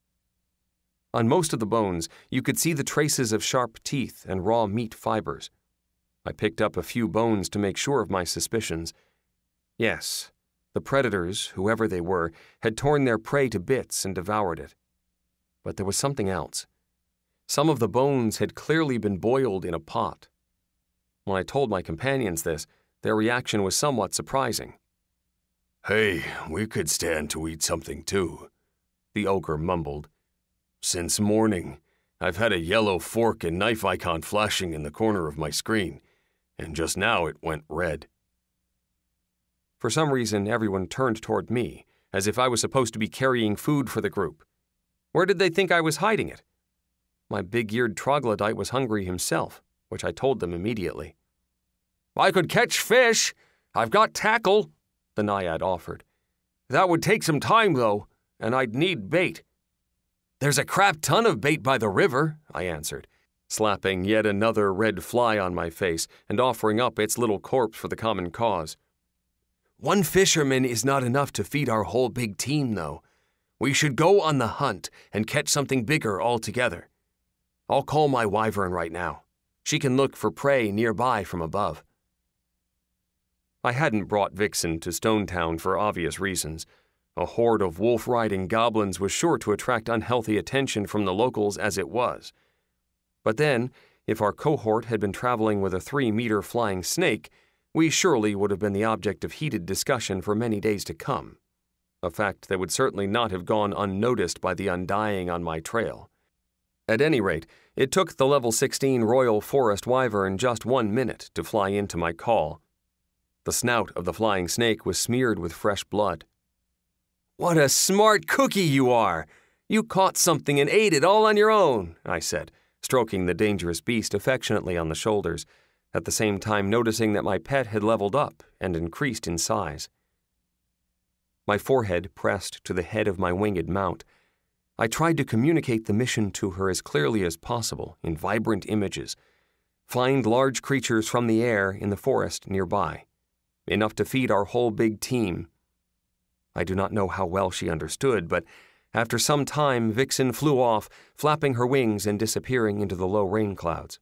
B: On most of the bones, you could see the traces of sharp teeth and raw meat fibers. I picked up a few bones to make sure of my suspicions. Yes, the predators, whoever they were, had torn their prey to bits and devoured it. But there was something else. Some of the bones had clearly been boiled in a pot. When I told my companions this, their reaction was somewhat surprising.
D: "Hey, we could stand to eat something too," the ogre mumbled. "Since morning, I've had a yellow fork and knife icon flashing in the corner of my screen, and just now it went red."
B: For some reason, everyone turned toward me, as if I was supposed to be carrying food for the group. Where did they think I was hiding it? My big-eared troglodyte was hungry himself, which I told them immediately. "I could catch fish. I've got tackle," the naiad offered. "That would take some time, though, and I'd need bait." "There's a crap ton of bait by the river," I answered, slapping yet another red fly on my face and offering up its little corpse for the common cause. "One fisherman is not enough to feed our whole big team, though. We should go on the hunt and catch something bigger altogether. I'll call my wyvern right now. She can look for prey nearby from above." I hadn't brought Vixen to Stonetown for obvious reasons. A horde of wolf-riding goblins was sure to attract unhealthy attention from the locals as it was. But then, if our cohort had been traveling with a three-meter flying snake, we surely would have been the object of heated discussion for many days to come, a fact that would certainly not have gone unnoticed by the Undying on my trail. At any rate, it took the level sixteen Royal Forest Wyvern just one minute to fly into my call. The snout of the flying snake was smeared with fresh blood. "What a smart cookie you are! You caught something and ate it all on your own," I said, stroking the dangerous beast affectionately on the shoulders, at the same time noticing that my pet had leveled up and increased in size. My forehead pressed to the head of my winged mount. I tried to communicate the mission to her as clearly as possible in vibrant images. Find large creatures from the air in the forest nearby, enough to feed our whole big team. I do not know how well she understood, but after some time, Vixen flew off, flapping her wings and disappearing into the low rain clouds.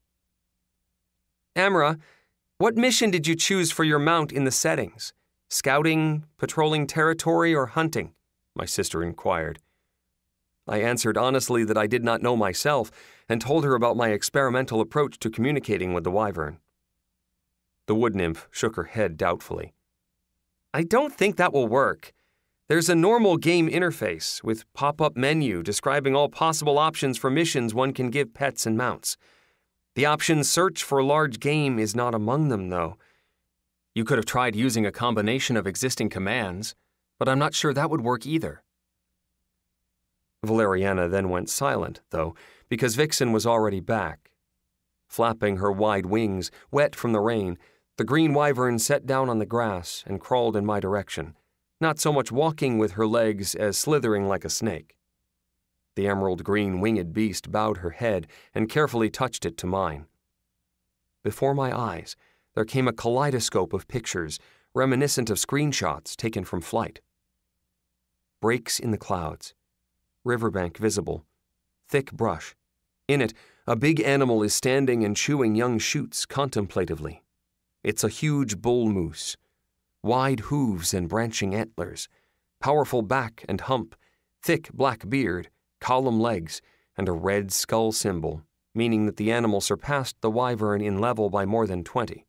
B: "Amra, what mission did you choose for your mount in the settings? Scouting, patrolling territory, or hunting?" my sister inquired. I answered honestly that I did not know myself and told her about my experimental approach to communicating with the wyvern. The wood nymph shook her head doubtfully. "I don't think that will work. There's a normal game interface with pop-up menu describing all possible options for missions one can give pets and mounts. The option search for large game is not among them, though. You could have tried using a combination of existing commands, but I'm not sure that would work either." Valeriana then went silent, though, because Vixen was already back. Flapping her wide wings, wet from the rain, the green wyvern sat down on the grass and crawled in my direction, not so much walking with her legs as slithering like a snake. The emerald green winged beast bowed her head and carefully touched it to mine. Before my eyes, there came a kaleidoscope of pictures, reminiscent of screenshots taken from flight. Breaks in the clouds, riverbank visible, thick brush. In it, a big animal is standing and chewing young shoots contemplatively. It's a huge bull moose. Wide hooves and branching antlers, powerful back and hump, thick black beard, column legs, and a red skull symbol, meaning that the animal surpassed the wyvern in level by more than twenty.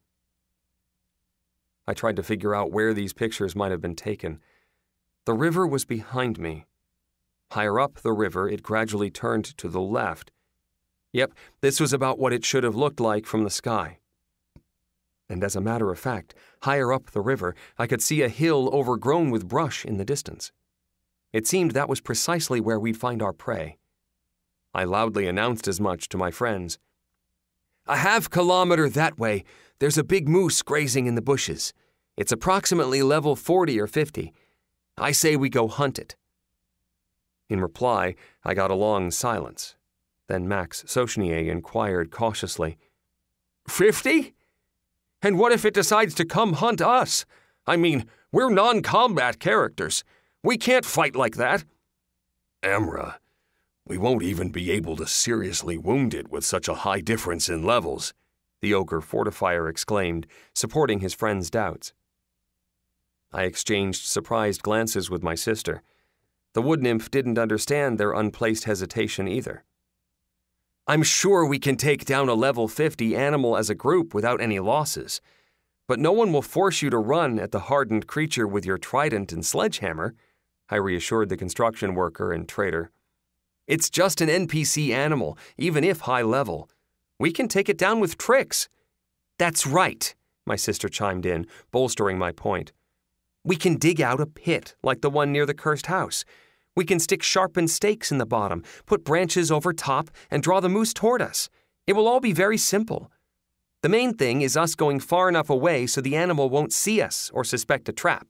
B: I tried to figure out where these pictures might have been taken. The river was behind me. Higher up the river, it gradually turned to the left. Yep, this was about what it should have looked like from the sky. And as a matter of fact, higher up the river, I could see a hill overgrown with brush in the distance. It seemed that was precisely where we'd find our prey. I loudly announced as much to my friends. "A half kilometer that way, there's a big moose grazing in the bushes. It's approximately level forty or fifty. I say we go hunt it." In reply, I got a long silence. Then Max Sochnier inquired cautiously, "Fifty? And what if it decides to come hunt us? I mean, we're non-combat characters. We can't fight like that."
D: "Amra, we won't even be able to seriously wound it with such a high difference in levels," the ogre fortifier exclaimed, supporting his friend's doubts.
B: I exchanged surprised glances with my sister. The wood nymph didn't understand their unplaced hesitation either. I'm sure we can take down a level fifty animal as a group without any losses, but no one will force you to run at the hardened creature with your trident and sledgehammer, I reassured the construction worker and trader. It's just an N P C animal, even if high level. We can take it down with tricks. That's right, my sister chimed in, bolstering my point. We can dig out a pit like the one near the cursed house. We can stick sharpened stakes in the bottom, put branches over top, and draw the moose toward us. It will all be very simple. The main thing is us going far enough away so the animal won't see us or suspect a trap.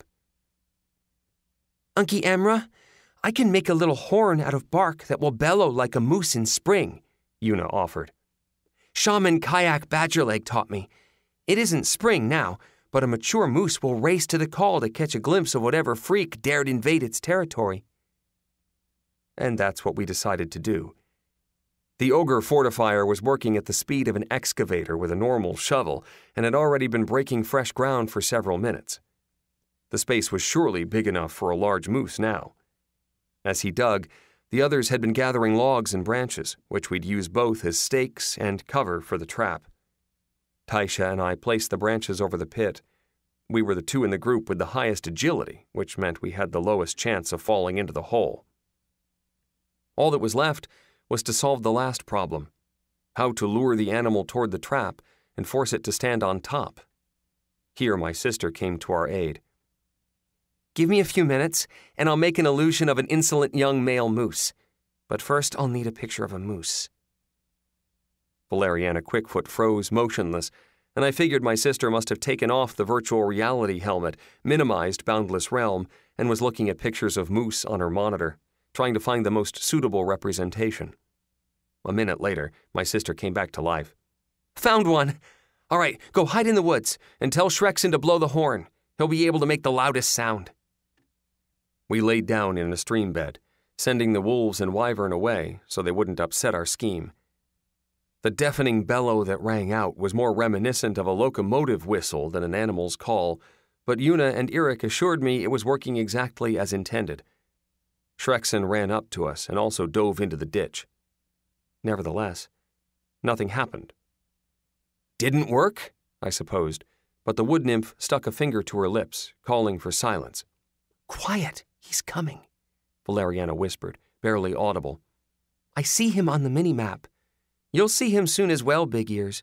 B: Unky Amra, I can make a little horn out of bark that will bellow like a moose in spring, Yuna offered. Shaman Kayak Badgerleg taught me. It isn't spring now, but a mature moose will race to the call to catch a glimpse of whatever freak dared invade its territory. And that's what we decided to do. The ogre fortifier was working at the speed of an excavator with a normal shovel and had already been breaking fresh ground for several minutes. The space was surely big enough for a large moose now. As he dug, the others had been gathering logs and branches, which we'd use both as stakes and cover for the trap. Taisha and I placed the branches over the pit. We were the two in the group with the highest agility, which meant we had the lowest chance of falling into the hole. All that was left was to solve the last problem, how to lure the animal toward the trap and force it to stand on top. Here my sister came to our aid. Give me a few minutes, and I'll make an illusion of an insolent young male moose. But first I'll need a picture of a moose. Valeriana Quickfoot froze motionless, and I figured my sister must have taken off the virtual reality helmet, minimized Boundless Realm, and was looking at pictures of moose on her monitor, trying to find the most suitable representation. A minute later, my sister came back to life. Found one! All right, go hide in the woods and tell Shrexen to blow the horn. He'll be able to make the loudest sound. We laid down in a stream bed, sending the wolves and wyvern away so they wouldn't upset our scheme. The deafening bellow that rang out was more reminiscent of a locomotive whistle than an animal's call, but Yuna and Eric assured me it was working exactly as intended. Shrexen ran up to us and also dove into the ditch. Nevertheless, nothing happened. Didn't work? I supposed, but the wood nymph stuck a finger to her lips, calling for silence. Quiet, he's coming, Valeriana whispered, barely audible. I see him on the mini-map. You'll see him soon as well, Big Ears.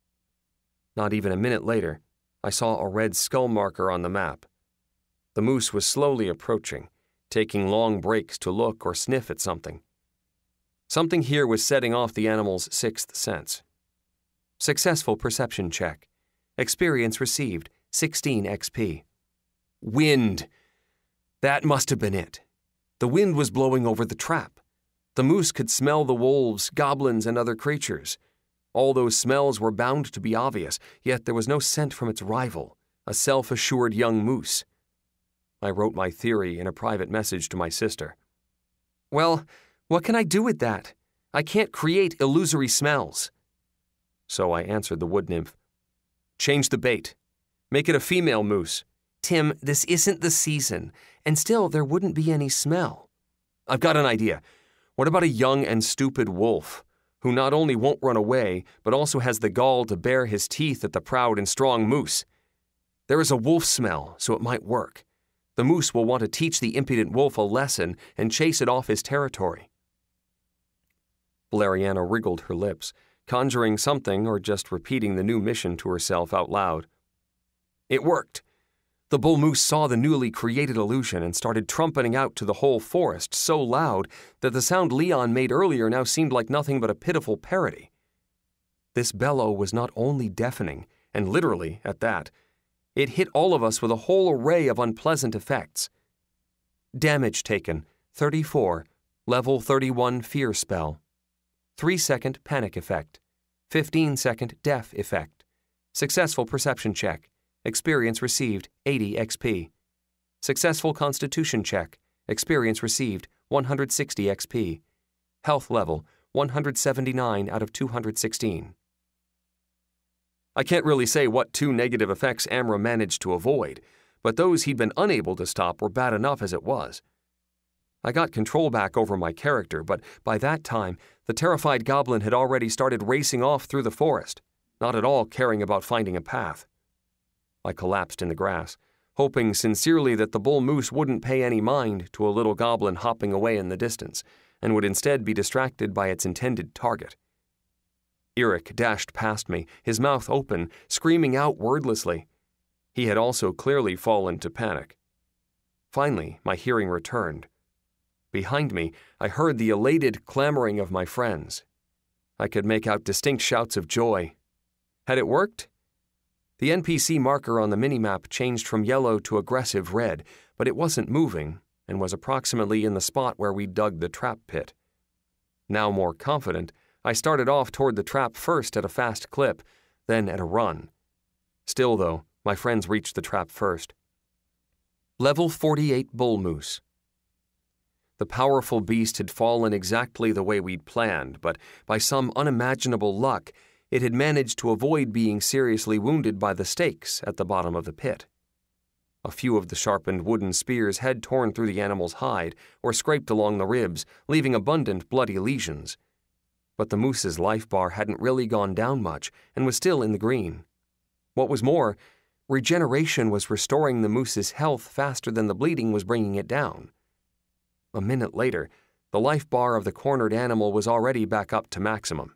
B: Not even a minute later, I saw a red skull marker on the map. The moose was slowly approaching, taking long breaks to look or sniff at something. Something here was setting off the animal's sixth sense. Successful perception check. Experience received, sixteen X P. Wind! That must have been it. The wind was blowing over the trap. The moose could smell the wolves, goblins, and other creatures. All those smells were bound to be obvious, yet there was no scent from its rival, a self-assured young moose. I wrote my theory in a private message to my sister. Well, what can I do with that? I can't create illusory smells. So I answered the wood nymph. Change the bait. Make it a female moose. Tim, this isn't the season, and still there wouldn't be any smell. I've got an idea. What about a young and stupid wolf, who not only won't run away, but also has the gall to bare his teeth at the proud and strong moose? There is a wolf smell, so it might work. The moose will want to teach the impudent wolf a lesson and chase it off his territory. Valeriana wriggled her lips, conjuring something or just repeating the new mission to herself out loud. It worked. The bull moose saw the newly created illusion and started trumpeting out to the whole forest so loud that the sound Leon made earlier now seemed like nothing but a pitiful parody. This bellow was not only deafening, and literally, at that, it hit all of us with a whole array of unpleasant effects. Damage taken, thirty-four, level thirty-one fear spell. three second panic effect. fifteen second deaf effect. Successful perception check. Experience received, eighty X P. Successful constitution check. Experience received, one hundred sixty X P. Health level, one hundred seventy-nine out of two hundred sixteen. I can't really say what two negative effects Amra managed to avoid, but those he'd been unable to stop were bad enough as it was. I got control back over my character, but by that time, the terrified goblin had already started racing off through the forest, not at all caring about finding a path. I collapsed in the grass, hoping sincerely that the bull moose wouldn't pay any mind to a little goblin hopping away in the distance, and would instead be distracted by its intended target. Eric dashed past me, his mouth open, screaming out wordlessly. He had also clearly fallen to panic. Finally, my hearing returned. Behind me, I heard the elated clamoring of my friends. I could make out distinct shouts of joy. Had it worked? The N P C marker on the minimap changed from yellow to aggressive red, but it wasn't moving and was approximately in the spot where we dug the trap pit. Now more confident, I started off toward the trap first at a fast clip, then at a run. Still, though, my friends reached the trap first. Level forty-eight Bull Moose. The powerful beast had fallen exactly the way we'd planned, but by some unimaginable luck, it had managed to avoid being seriously wounded by the stakes at the bottom of the pit. A few of the sharpened wooden spears had torn through the animal's hide or scraped along the ribs, leaving abundant bloody lesions. But the moose's life bar hadn't really gone down much and was still in the green. What was more, regeneration was restoring the moose's health faster than the bleeding was bringing it down. A minute later, the life bar of the cornered animal was already back up to maximum.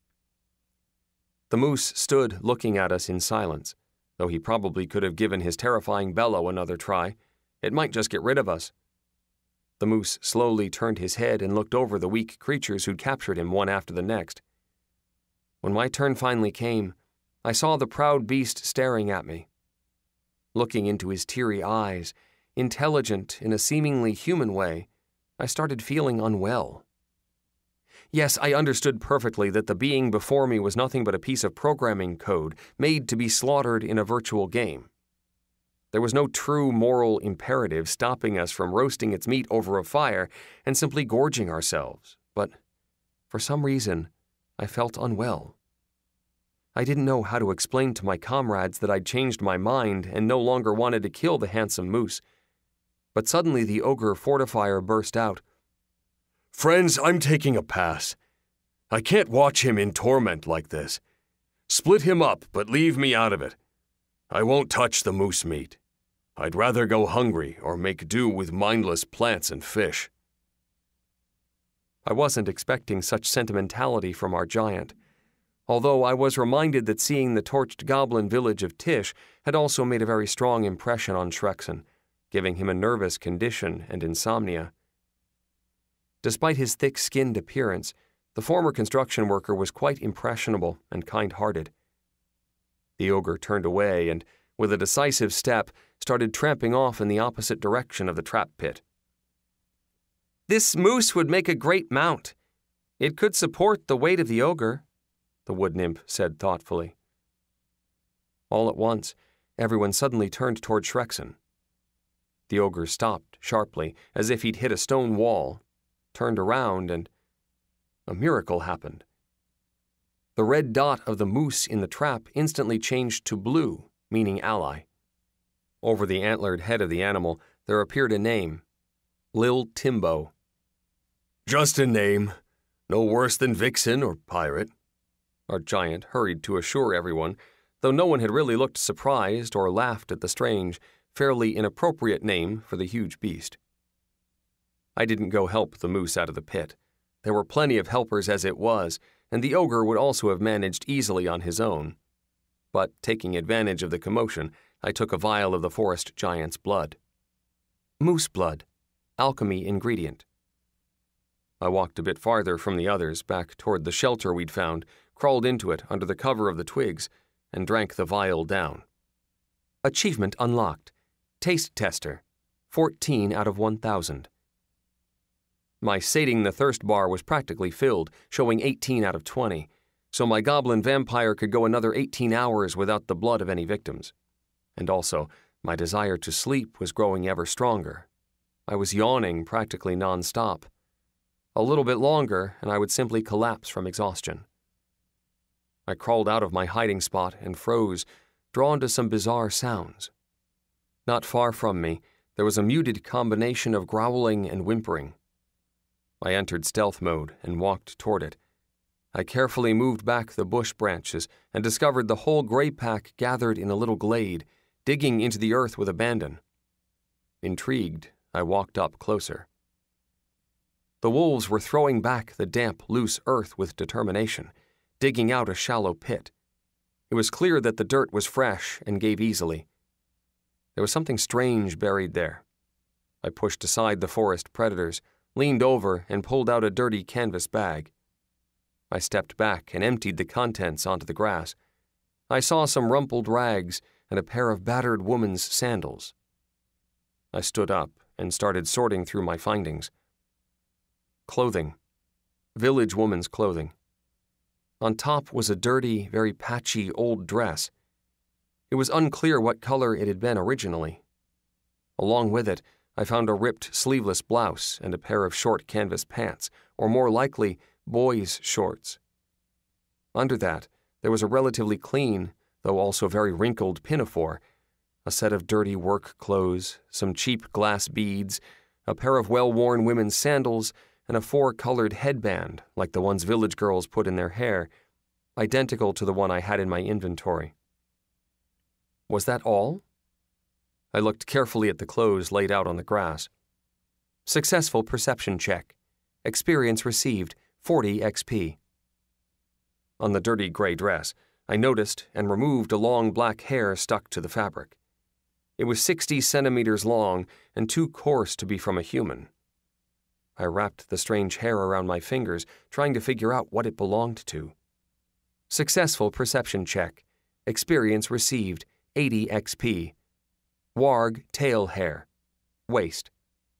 B: The moose stood looking at us in silence, though he probably could have given his terrifying bellow another try. It might just get rid of us. The moose slowly turned his head and looked over the weak creatures who'd captured him one after the next. When my turn finally came, I saw the proud beast staring at me. Looking into his teary eyes, intelligent in a seemingly human way, I started feeling unwell. Yes, I understood perfectly that the being before me was nothing but a piece of programming code made to be slaughtered in a virtual game. There was no true moral imperative stopping us from roasting its meat over a fire and simply gorging ourselves, but for some reason, I felt unwell. I didn't know how to explain to my comrades that I'd changed my mind and no longer wanted to kill the handsome moose, but suddenly the ogre fortifier burst out.
D: "Friends, I'm taking a pass. I can't watch him in torment like this. Split him up, but leave me out of it. I won't touch the moose meat. I'd rather go hungry or make do with mindless plants and fish."
B: I wasn't expecting such sentimentality from our giant, although I was reminded that seeing the torched goblin village of Tish had also made a very strong impression on Shrexon, giving him a nervous condition and insomnia. Despite his thick-skinned appearance, the former construction worker was quite impressionable and kind-hearted. The ogre turned away and, with a decisive step, started tramping off in the opposite direction of the trap pit. "This moose would make a great mount. It could support the weight of the ogre," the wood nymph said thoughtfully. All at once, everyone suddenly turned toward Shrexon. The ogre stopped sharply, as if he'd hit a stone wall, turned around, and a miracle happened. The red dot of the moose in the trap instantly changed to blue, meaning ally. Over the antlered head of the animal, there appeared a name, Lil Timbo.
D: "Just a name. No worse than vixen or pirate,"
B: our giant hurried to assure everyone, though no one had really looked surprised or laughed at the strange, fairly inappropriate name for the huge beast. I didn't go help the moose out of the pit. There were plenty of helpers as it was, and the ogre would also have managed easily on his own. But, taking advantage of the commotion, I took a vial of the forest giant's blood. Moose blood, alchemy ingredient. I walked a bit farther from the others, back toward the shelter we'd found, crawled into it under the cover of the twigs, and drank the vial down. Achievement unlocked. Taste tester. fourteen out of one thousand. My sating the thirst bar was practically filled, showing eighteen out of twenty, so my goblin vampire could go another eighteen hours without the blood of any victims. And also, my desire to sleep was growing ever stronger. I was yawning practically non-stop. A little bit longer, and I would simply collapse from exhaustion. I crawled out of my hiding spot and froze, drawn to some bizarre sounds. Not far from me, there was a muted combination of growling and whimpering. I entered stealth mode and walked toward it. I carefully moved back the bush branches and discovered the whole gray pack gathered in a little glade, digging into the earth with abandon. Intrigued, I walked up closer. The wolves were throwing back the damp, loose earth with determination, digging out a shallow pit. It was clear that the dirt was fresh and gave easily. There was something strange buried there. I pushed aside the forest predators, leaned over, and pulled out a dirty canvas bag. I stepped back and emptied the contents onto the grass. I saw some rumpled rags and a pair of battered woman's sandals. I stood up and started sorting through my findings. Clothing. Village woman's clothing. On top was a dirty, very patchy old dress. It was unclear what color it had been originally. Along with it, I found a ripped sleeveless blouse and a pair of short canvas pants, or more likely, boys' shorts. Under that, there was a relatively clean, though also very wrinkled pinafore, a set of dirty work clothes, some cheap glass beads, a pair of well-worn women's sandals, and a four-colored headband like the ones village girls put in their hair, identical to the one I had in my inventory. Was that all? I looked carefully at the clothes laid out on the grass. Successful perception check. Experience received, forty X P. On the dirty gray dress, I noticed and removed a long black hair stuck to the fabric. It was sixty centimeters long and too coarse to be from a human. I wrapped the strange hair around my fingers, trying to figure out what it belonged to. Successful perception check. Experience received, eighty X P. Warg tail hair. Waist.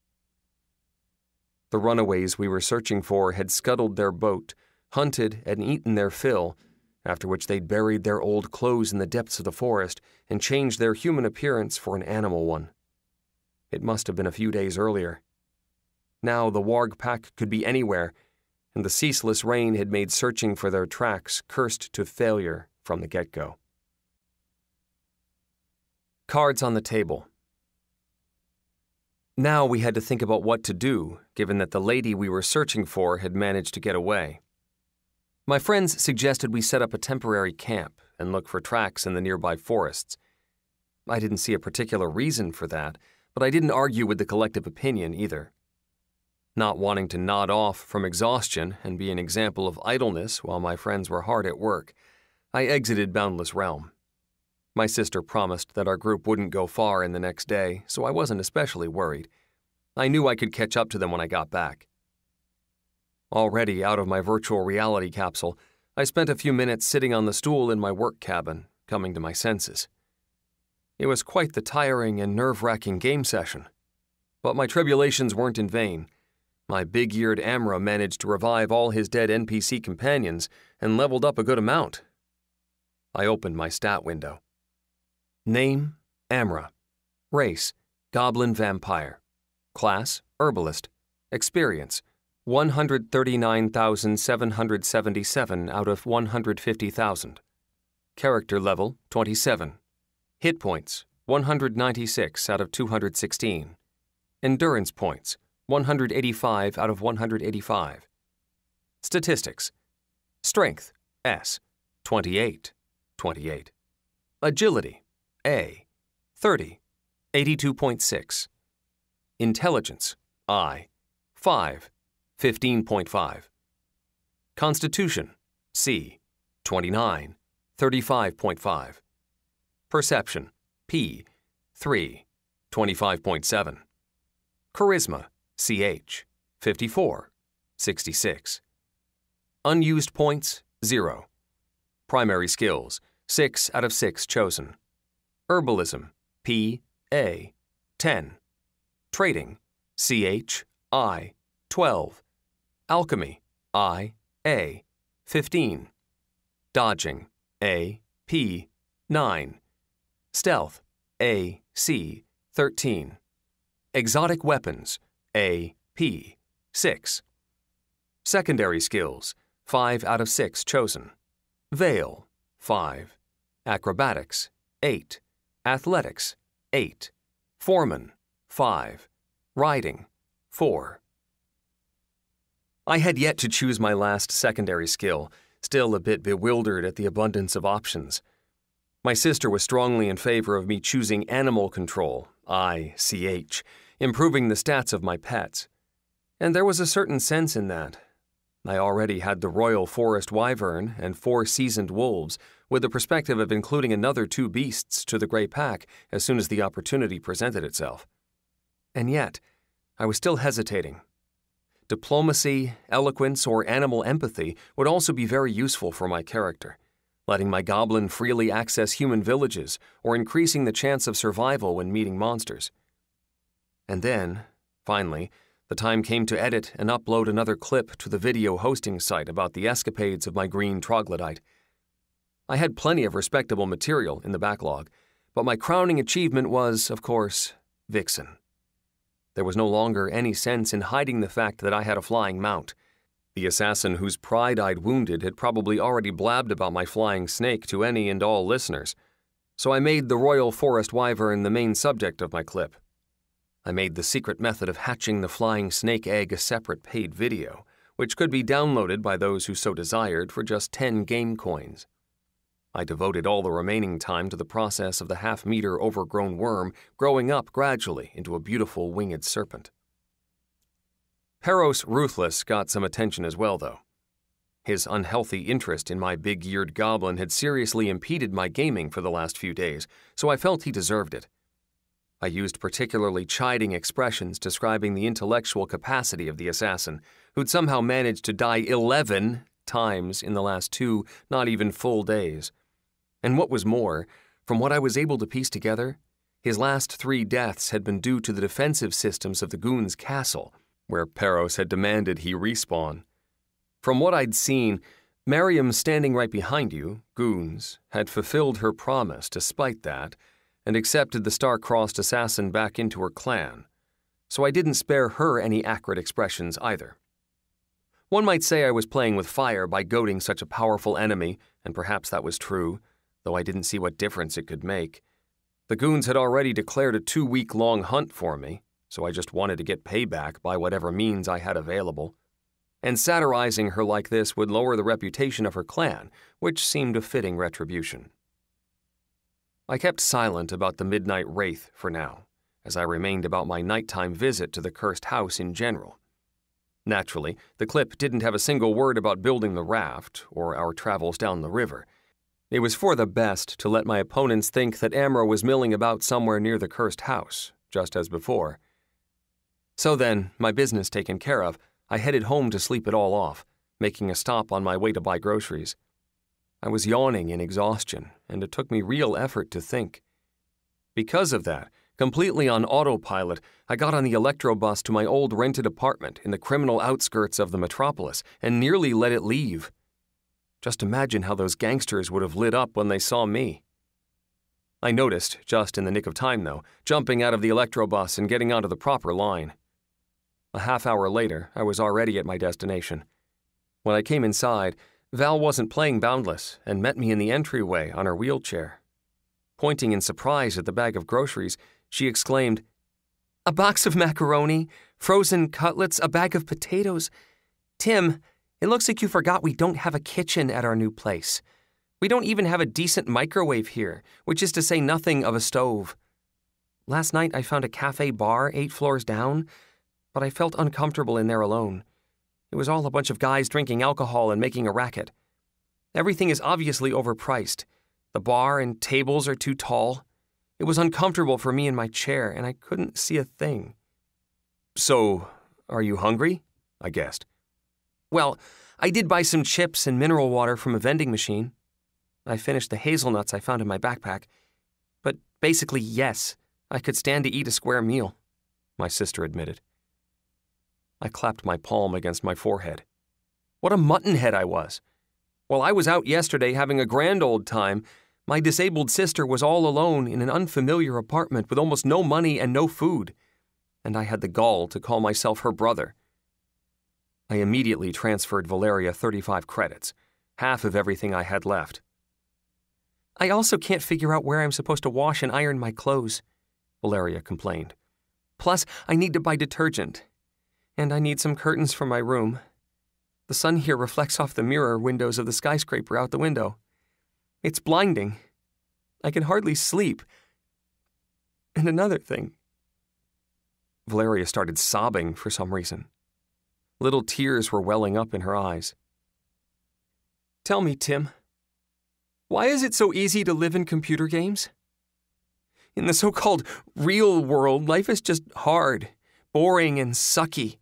B: The runaways we were searching for had scuttled their boat, hunted and eaten their fill, after which they'd buried their old clothes in the depths of the forest and changed their human appearance for an animal one. It must have been a few days earlier. Now the warg pack could be anywhere, and the ceaseless rain had made searching for their tracks cursed to failure from the get-go. Cards on the table. Now we had to think about what to do, given that the lady we were searching for had managed to get away. My friends suggested we set up a temporary camp and look for tracks in the nearby forests. I didn't see a particular reason for that, but I didn't argue with the collective opinion either. Not wanting to nod off from exhaustion and be an example of idleness while my friends were hard at work, I exited Boundless Realm. My sister promised that our group wouldn't go far in the next day, so I wasn't especially worried. I knew I could catch up to them when I got back. Already out of my virtual reality capsule, I spent a few minutes sitting on the stool in my work cabin, coming to my senses. It was quite the tiring and nerve-wracking game session. But my tribulations weren't in vain. My big-eared Amra managed to revive all his dead N P C companions and leveled up a good amount. I opened my stat window. Name, Amra. Race, Goblin Vampire. Class, Herbalist. Experience, one hundred thirty-nine thousand seven hundred seventy-seven out of one hundred fifty thousand. Character level, twenty-seven. Hit points, one hundred ninety-six out of two hundred sixteen. Endurance points, one hundred eighty-five out of one hundred eighty-five. Statistics. Strength, S, twenty-eight, twenty-eight. Agility, A, thirty, eighty-two point six. Intelligence, I, five, fifteen point five. Constitution, C, twenty-nine, thirty-five point five. Perception, P, three, twenty-five point seven. Charisma, C H, fifty-four, sixty-six. Unused points, zero. Primary skills, six out of six chosen. Herbalism, P, A, ten. Trading, C H, I, twelve. Alchemy, I, A, fifteen. Dodging, A, P, nine. Stealth, A, C, thirteen. Exotic weapons, A, P, six. Secondary skills, five out of six chosen. Veil, five. Acrobatics, eight. Athletics, eight. Foreman, five. Riding, four. I had yet to choose my last secondary skill, still a bit bewildered at the abundance of options. My sister was strongly in favor of me choosing animal control, I C H, improving the stats of my pets. And there was a certain sense in that. I already had the Royal Forest Wyvern and four seasoned wolves, with the perspective of including another two beasts to the Grey Pack as soon as the opportunity presented itself. And yet, I was still hesitating. Diplomacy, eloquence, or animal empathy would also be very useful for my character, letting my goblin freely access human villages or increasing the chance of survival when meeting monsters. And then, finally, the time came to edit and upload another clip to the video hosting site about the escapades of my green troglodyte. I had plenty of respectable material in the backlog, but my crowning achievement was, of course, Vixen. There was no longer any sense in hiding the fact that I had a flying mount. The assassin whose pride I'd wounded had probably already blabbed about my flying snake to any and all listeners, so I made the Royal Forest Wyvern the main subject of my clip. I made the secret method of hatching the flying snake egg a separate paid video, which could be downloaded by those who so desired for just ten game coins. I devoted all the remaining time to the process of the half-meter overgrown worm growing up gradually into a beautiful winged serpent. Peros Ruthless got some attention as well, though. His unhealthy interest in my big-eared goblin had seriously impeded my gaming for the last few days, so I felt he deserved it. I used particularly chiding expressions describing the intellectual capacity of the assassin, who'd somehow managed to die eleven times in the last two, not even full days. And what was more, from what I was able to piece together, his last three deaths had been due to the defensive systems of the goon's castle, where Peros had demanded he respawn. From what I'd seen, Miriam standing right behind you, goons, had fulfilled her promise despite that, and accepted the star-crossed assassin back into her clan, so I didn't spare her any acrid expressions either. One might say I was playing with fire by goading such a powerful enemy, and perhaps that was true, though I didn't see what difference it could make. The goons had already declared a two-week-long hunt for me, so I just wanted to get payback by whatever means I had available. And satirizing her like this would lower the reputation of her clan, which seemed a fitting retribution. I kept silent about the Midnight Wraith for now, as I remained about my nighttime visit to the cursed house in general. Naturally, the clip didn't have a single word about building the raft or our travels down the river. It was for the best to let my opponents think that Amra was milling about somewhere near the cursed house, just as before. So then, my business taken care of, I headed home to sleep it all off, making a stop on my way to buy groceries. I was yawning in exhaustion, and it took me real effort to think. Because of that, completely on autopilot, I got on the electrobus to my old rented apartment in the criminal outskirts of the metropolis and nearly let it leave. Just imagine how those gangsters would have lit up when they saw me. I noticed, just in the nick of time though, jumping out of the electrobus and getting onto the proper line. A half hour later, I was already at my destination. When I came inside, Val wasn't playing Boundless and met me in the entryway on her wheelchair. Pointing in surprise at the bag of groceries, she exclaimed, "A box of macaroni, frozen cutlets, a bag of potatoes. Tim, it looks like you forgot we don't have a kitchen at our new place. We don't even have a decent microwave here, which is to say nothing of a stove. Last night I found a cafe bar eight floors down, but I felt uncomfortable in there alone. It was all a bunch of guys drinking alcohol and making a racket. Everything is obviously overpriced. The bar and tables are too tall. It was uncomfortable for me in my chair, and I couldn't see a thing." "So, are you hungry?" I guessed. "Well, I did buy some chips and mineral water from a vending machine. I finished the hazelnuts I found in my backpack. But basically, yes, I could stand to eat a square meal," my sister admitted. I clapped my palm against my forehead. What a muttonhead I was. While I was out yesterday having a grand old time, my disabled sister was all alone in an unfamiliar apartment with almost no money and no food, and I had the gall to call myself her brother. I immediately transferred Valeria thirty-five credits, half of everything I had left. "I also can't figure out where I'm supposed to wash and iron my clothes. Valeria complained. Plus, I need to buy detergent. And I need some curtains for my room. The sun here reflects off the mirror windows of the skyscraper out the window. It's blinding. I can hardly sleep. And another thing. Valeria started sobbing for some reason. Little tears were welling up in her eyes. Tell me, Tim, why is it so easy to live in computer games? In the so-called real world, life is just hard, boring, and sucky.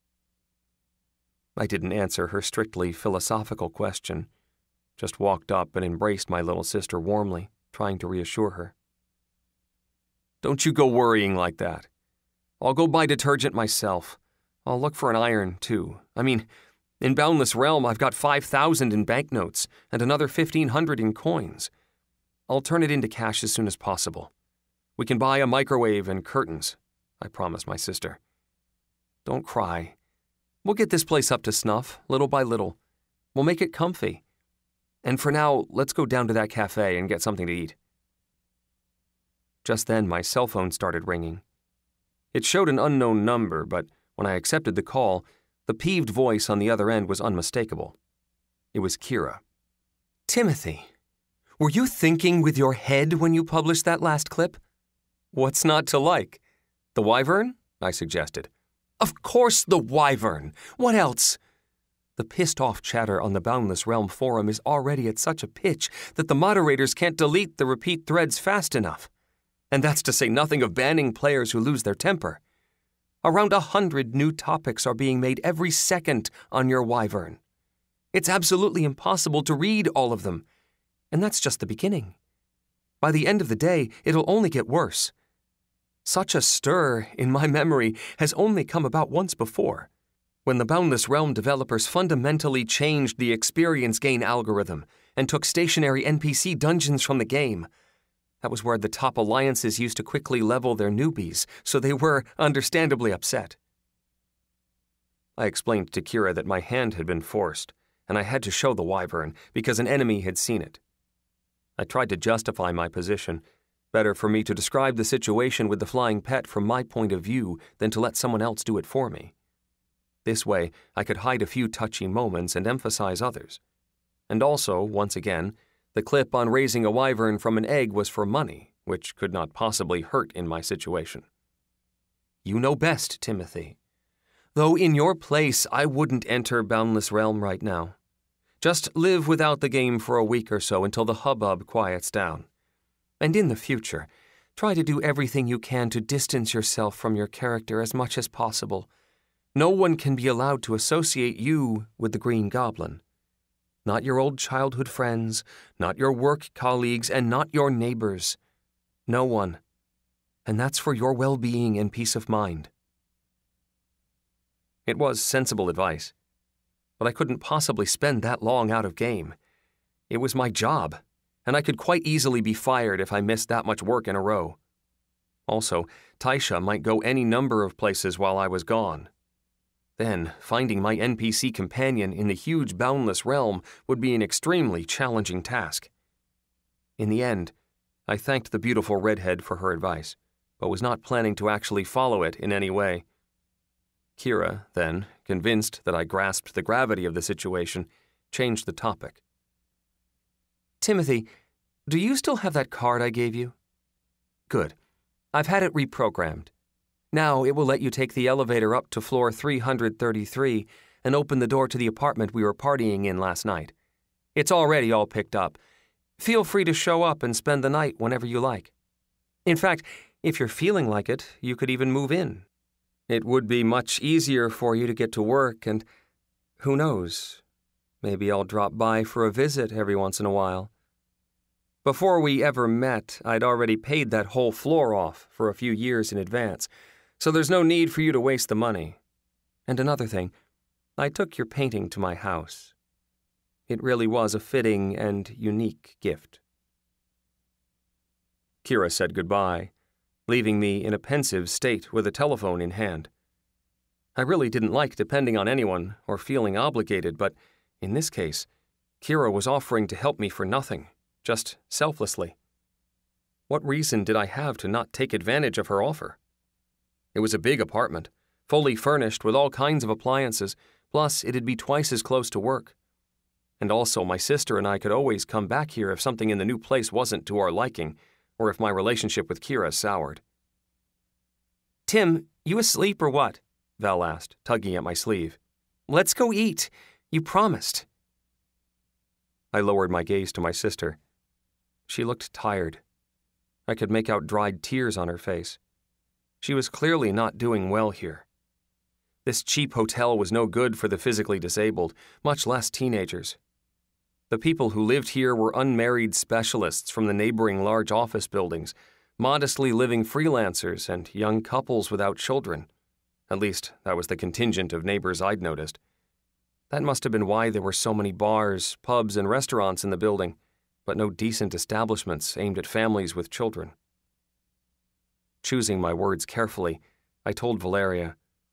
B: I didn't answer her strictly philosophical question, just walked up and embraced my little sister warmly, trying to reassure her. Don't you go worrying like that. I'll go buy detergent myself. I'll look for an iron, too. I mean, in Boundless Realm, I've got five thousand in banknotes and another fifteen hundred in coins. I'll turn it into cash as soon as possible. We can buy a microwave and curtains, I promised my sister. Don't cry. We'll get this place up to snuff, little by little. We'll make it comfy. And for now, let's go down to that cafe and get something to eat. Just then, my cell phone started ringing. It showed an unknown number, but when I accepted the call, the peeved voice on the other end was unmistakable. It was Kira. Timothy, were you thinking with your head when you published that last clip? What's not to like? The wyvern? I suggested. Of course the wyvern! What else? The pissed-off chatter on the Boundless Realm forum is already at such a pitch that the moderators can't delete the repeat threads fast enough. And that's to say nothing of banning players who lose their temper. Around a hundred new topics are being made every second on your wyvern. It's absolutely impossible to read all of them. And that's just the beginning. By the end of the day, it'll only get worse. Such a stir, in my memory, has only come about once before, when the Boundless Realm developers fundamentally changed the experience gain algorithm and took stationary N P C dungeons from the game. That was where the top alliances used to quickly level their newbies, so they were understandably upset. I explained to Kira that my hand had been forced, and I had to show the wyvern because an enemy had seen it. I tried to justify my position. Better for me to describe the situation with the flying pet from my point of view than to let someone else do it for me. This way, I could hide a few touchy moments and emphasize others. And also, once again, the clip on raising a wyvern from an egg was for money, which could not possibly hurt in my situation. You know best, Timothy. Though in your place, I wouldn't enter Boundless Realm right now. Just live without the game for a week or so until the hubbub quiets down. And in the future, try to do everything you can to distance yourself from your character as much as possible. No one can be allowed to associate you with the Green Goblin. Not your old childhood friends, not your work colleagues, and not your neighbors. No one. And that's for your well-being and peace of mind. It was sensible advice, but I couldn't possibly spend that long out of game. It was my job, and I could quite easily be fired if I missed that much work in a row. Also, Taisha might go any number of places while I was gone. Then, finding my N P C companion in the huge Boundless Realm would be an extremely challenging task. In the end, I thanked the beautiful redhead for her advice, but was not planning to actually follow it in any way. Kira, then, convinced that I grasped the gravity of the situation, changed the topic. Timothy, do you still have that card I gave you? Good. I've had it reprogrammed. Now it will let you take the elevator up to floor three hundred thirty-three and open the door to the apartment we were partying in last night. It's already all picked up. Feel free to show up and spend the night whenever you like. In fact, if you're feeling like it, you could even move in. It would be much easier for you to get to work, and who knows, maybe I'll drop by for a visit every once in a while. Before we ever met, I'd already paid that whole floor off for a few years in advance, so there's no need for you to waste the money. And another thing, I took your painting to my house. It really was a fitting and unique gift. Kira said goodbye, leaving me in a pensive state with a telephone in hand. I really didn't like depending on anyone or feeling obligated, but in this case, Kira was offering to help me for nothing, just selflessly. What reason did I have to not take advantage of her offer? It was a big apartment, fully furnished with all kinds of appliances, plus it'd be twice as close to work. And also, my sister and I could always come back here if something in the new place wasn't to our liking, or if my relationship with Kira soured.
E: Tim, you asleep or what?
B: Val asked, tugging at my sleeve.
E: Let's go eat. You promised.
B: I lowered my gaze to my sister. She looked tired. I could make out dried tears on her face. She was clearly not doing well here. This cheap hotel was no good for the physically disabled, much less teenagers. The people who lived here were unmarried specialists from the neighboring large office buildings, modestly living freelancers, and young couples without children. At least, that was the contingent of neighbors I'd noticed. That must have been why there were so many bars, pubs, and restaurants in the building, but no decent establishments aimed at families with children. Choosing my words carefully, I told Valeria,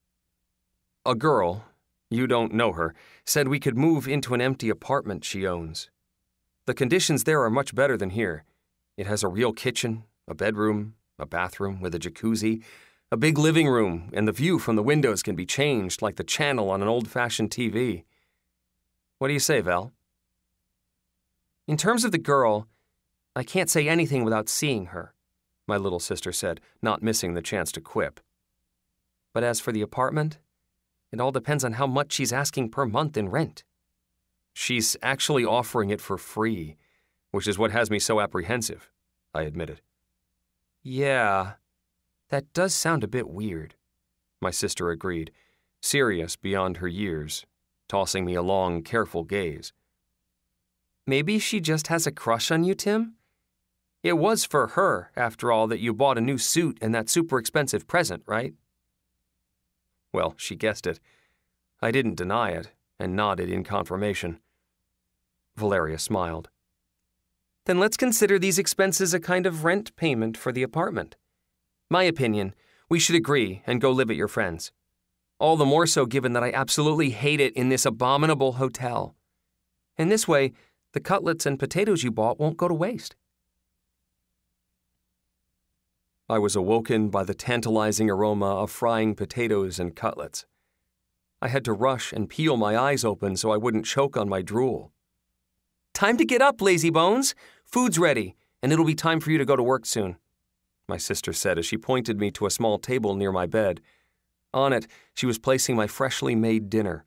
B: "A girl, you don't know her, said we could move into an empty apartment she owns. The conditions there are much better than here. It has a real kitchen, a bedroom, a bathroom with a jacuzzi, a big living room, and the view from the windows can be changed like the channel on an old-fashioned T V. What do you say, Val?"
E: In terms of the girl, I can't say anything without seeing her, my little sister said, not missing the chance to quip. But as for the apartment, it all depends on how much she's asking per month in rent.
B: She's actually offering it for free, which is what has me so apprehensive, I admitted.
E: Yeah, that does sound a bit weird,
B: my sister agreed, serious beyond her years, tossing me a long, careful gaze.
E: Maybe she just has a crush on you, Tim? It was for her, after all, that you bought a new suit and that super expensive present, right?
B: Well, she guessed it. I didn't deny it, and nodded in confirmation. Valeria smiled.
E: Then let's consider these expenses a kind of rent payment for the apartment. My opinion, we should agree and go live at your friend's. All the more so given that I absolutely hate it in this abominable hotel. And this way, the cutlets and potatoes you bought won't go to waste.
B: I was awoken by the tantalizing aroma of frying potatoes and cutlets. I had to rush and peel my eyes open so I wouldn't choke on my drool.
E: Time to get up, lazy bones. Food's ready, and it'll be time for you to go to work soon,
B: my sister said as she pointed me to a small table near my bed. On it, she was placing my freshly made dinner.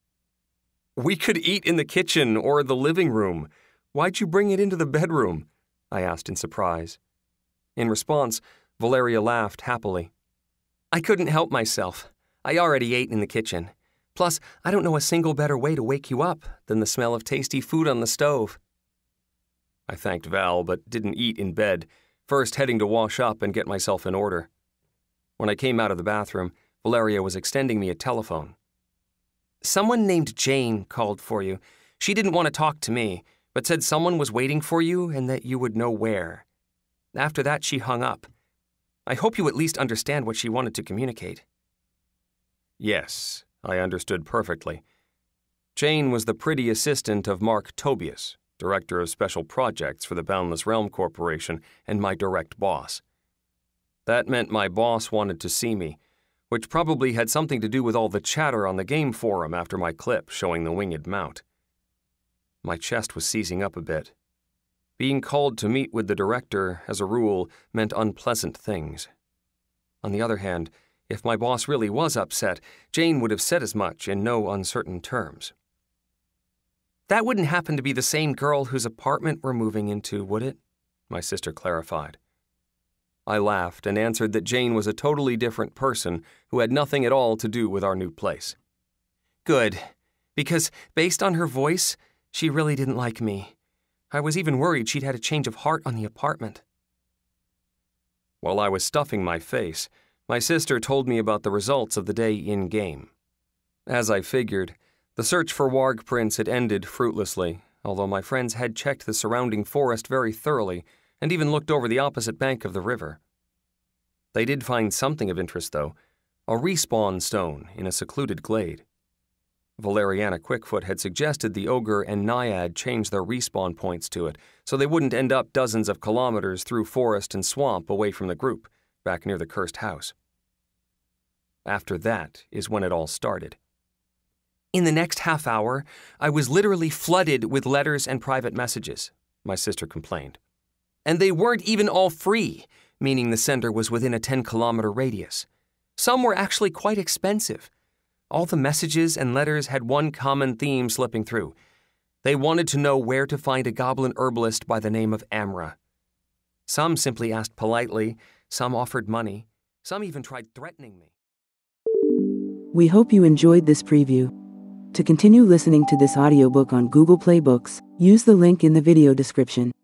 B: We could eat in the kitchen or the living room. Why'd you bring it into the bedroom? I asked in surprise. In response, Valeria laughed happily.
E: I couldn't help myself. I already ate in the kitchen. Plus, I don't know a single better way to wake you up than the smell of tasty food on the stove.
B: I thanked Val, but didn't eat in bed, first heading to wash up and get myself in order. When I came out of the bathroom, Valeria was extending me a telephone.
E: Someone named Jane called for you. She didn't want to talk to me, but said someone was waiting for you and that you would know where. After that, she hung up. I hope you at least understand what she wanted to communicate.
B: Yes, I understood perfectly. Jane was the pretty assistant of Mark Tobias, Director of Special Projects for the Boundless Realm Corporation, and my direct boss. That meant my boss wanted to see me, which probably had something to do with all the chatter on the game forum after my clip showing the winged mount. My chest was seizing up a bit. Being called to meet with the director, as a rule, meant unpleasant things. On the other hand, if my boss really was upset, Jane would have said as much in no uncertain terms.
E: That wouldn't happen to be the same girl whose apartment we're moving into, would it?
B: My sister clarified. I laughed and answered that Jane was a totally different person who had nothing at all to do with our new place.
E: Good, because based on her voice, she really didn't like me. I was even worried she'd had a change of heart on the apartment.
B: While I was stuffing my face, my sister told me about the results of the day in-game. As I figured, the search for Warg Prince had ended fruitlessly, although my friends had checked the surrounding forest very thoroughly and even looked over the opposite bank of the river. They did find something of interest, though, a respawn stone in a secluded glade. Valeriana Quickfoot had suggested the ogre and naiad change their respawn points to it so they wouldn't end up dozens of kilometers through forest and swamp away from the group, back near the cursed house. After that is when it all started.
E: In the next half hour, I was literally flooded with letters and private messages, my sister complained. And they weren't even all free, meaning the sender was within a ten-kilometer radius. Some were actually quite expensive. All the messages and letters had one common theme slipping through. They wanted to know where to find a goblin herbalist by the name of Amra. Some simply asked politely, some offered money, some even tried threatening me.
F: We hope you enjoyed this preview. To continue listening to this audiobook on Google Play Books, use the link in the video description.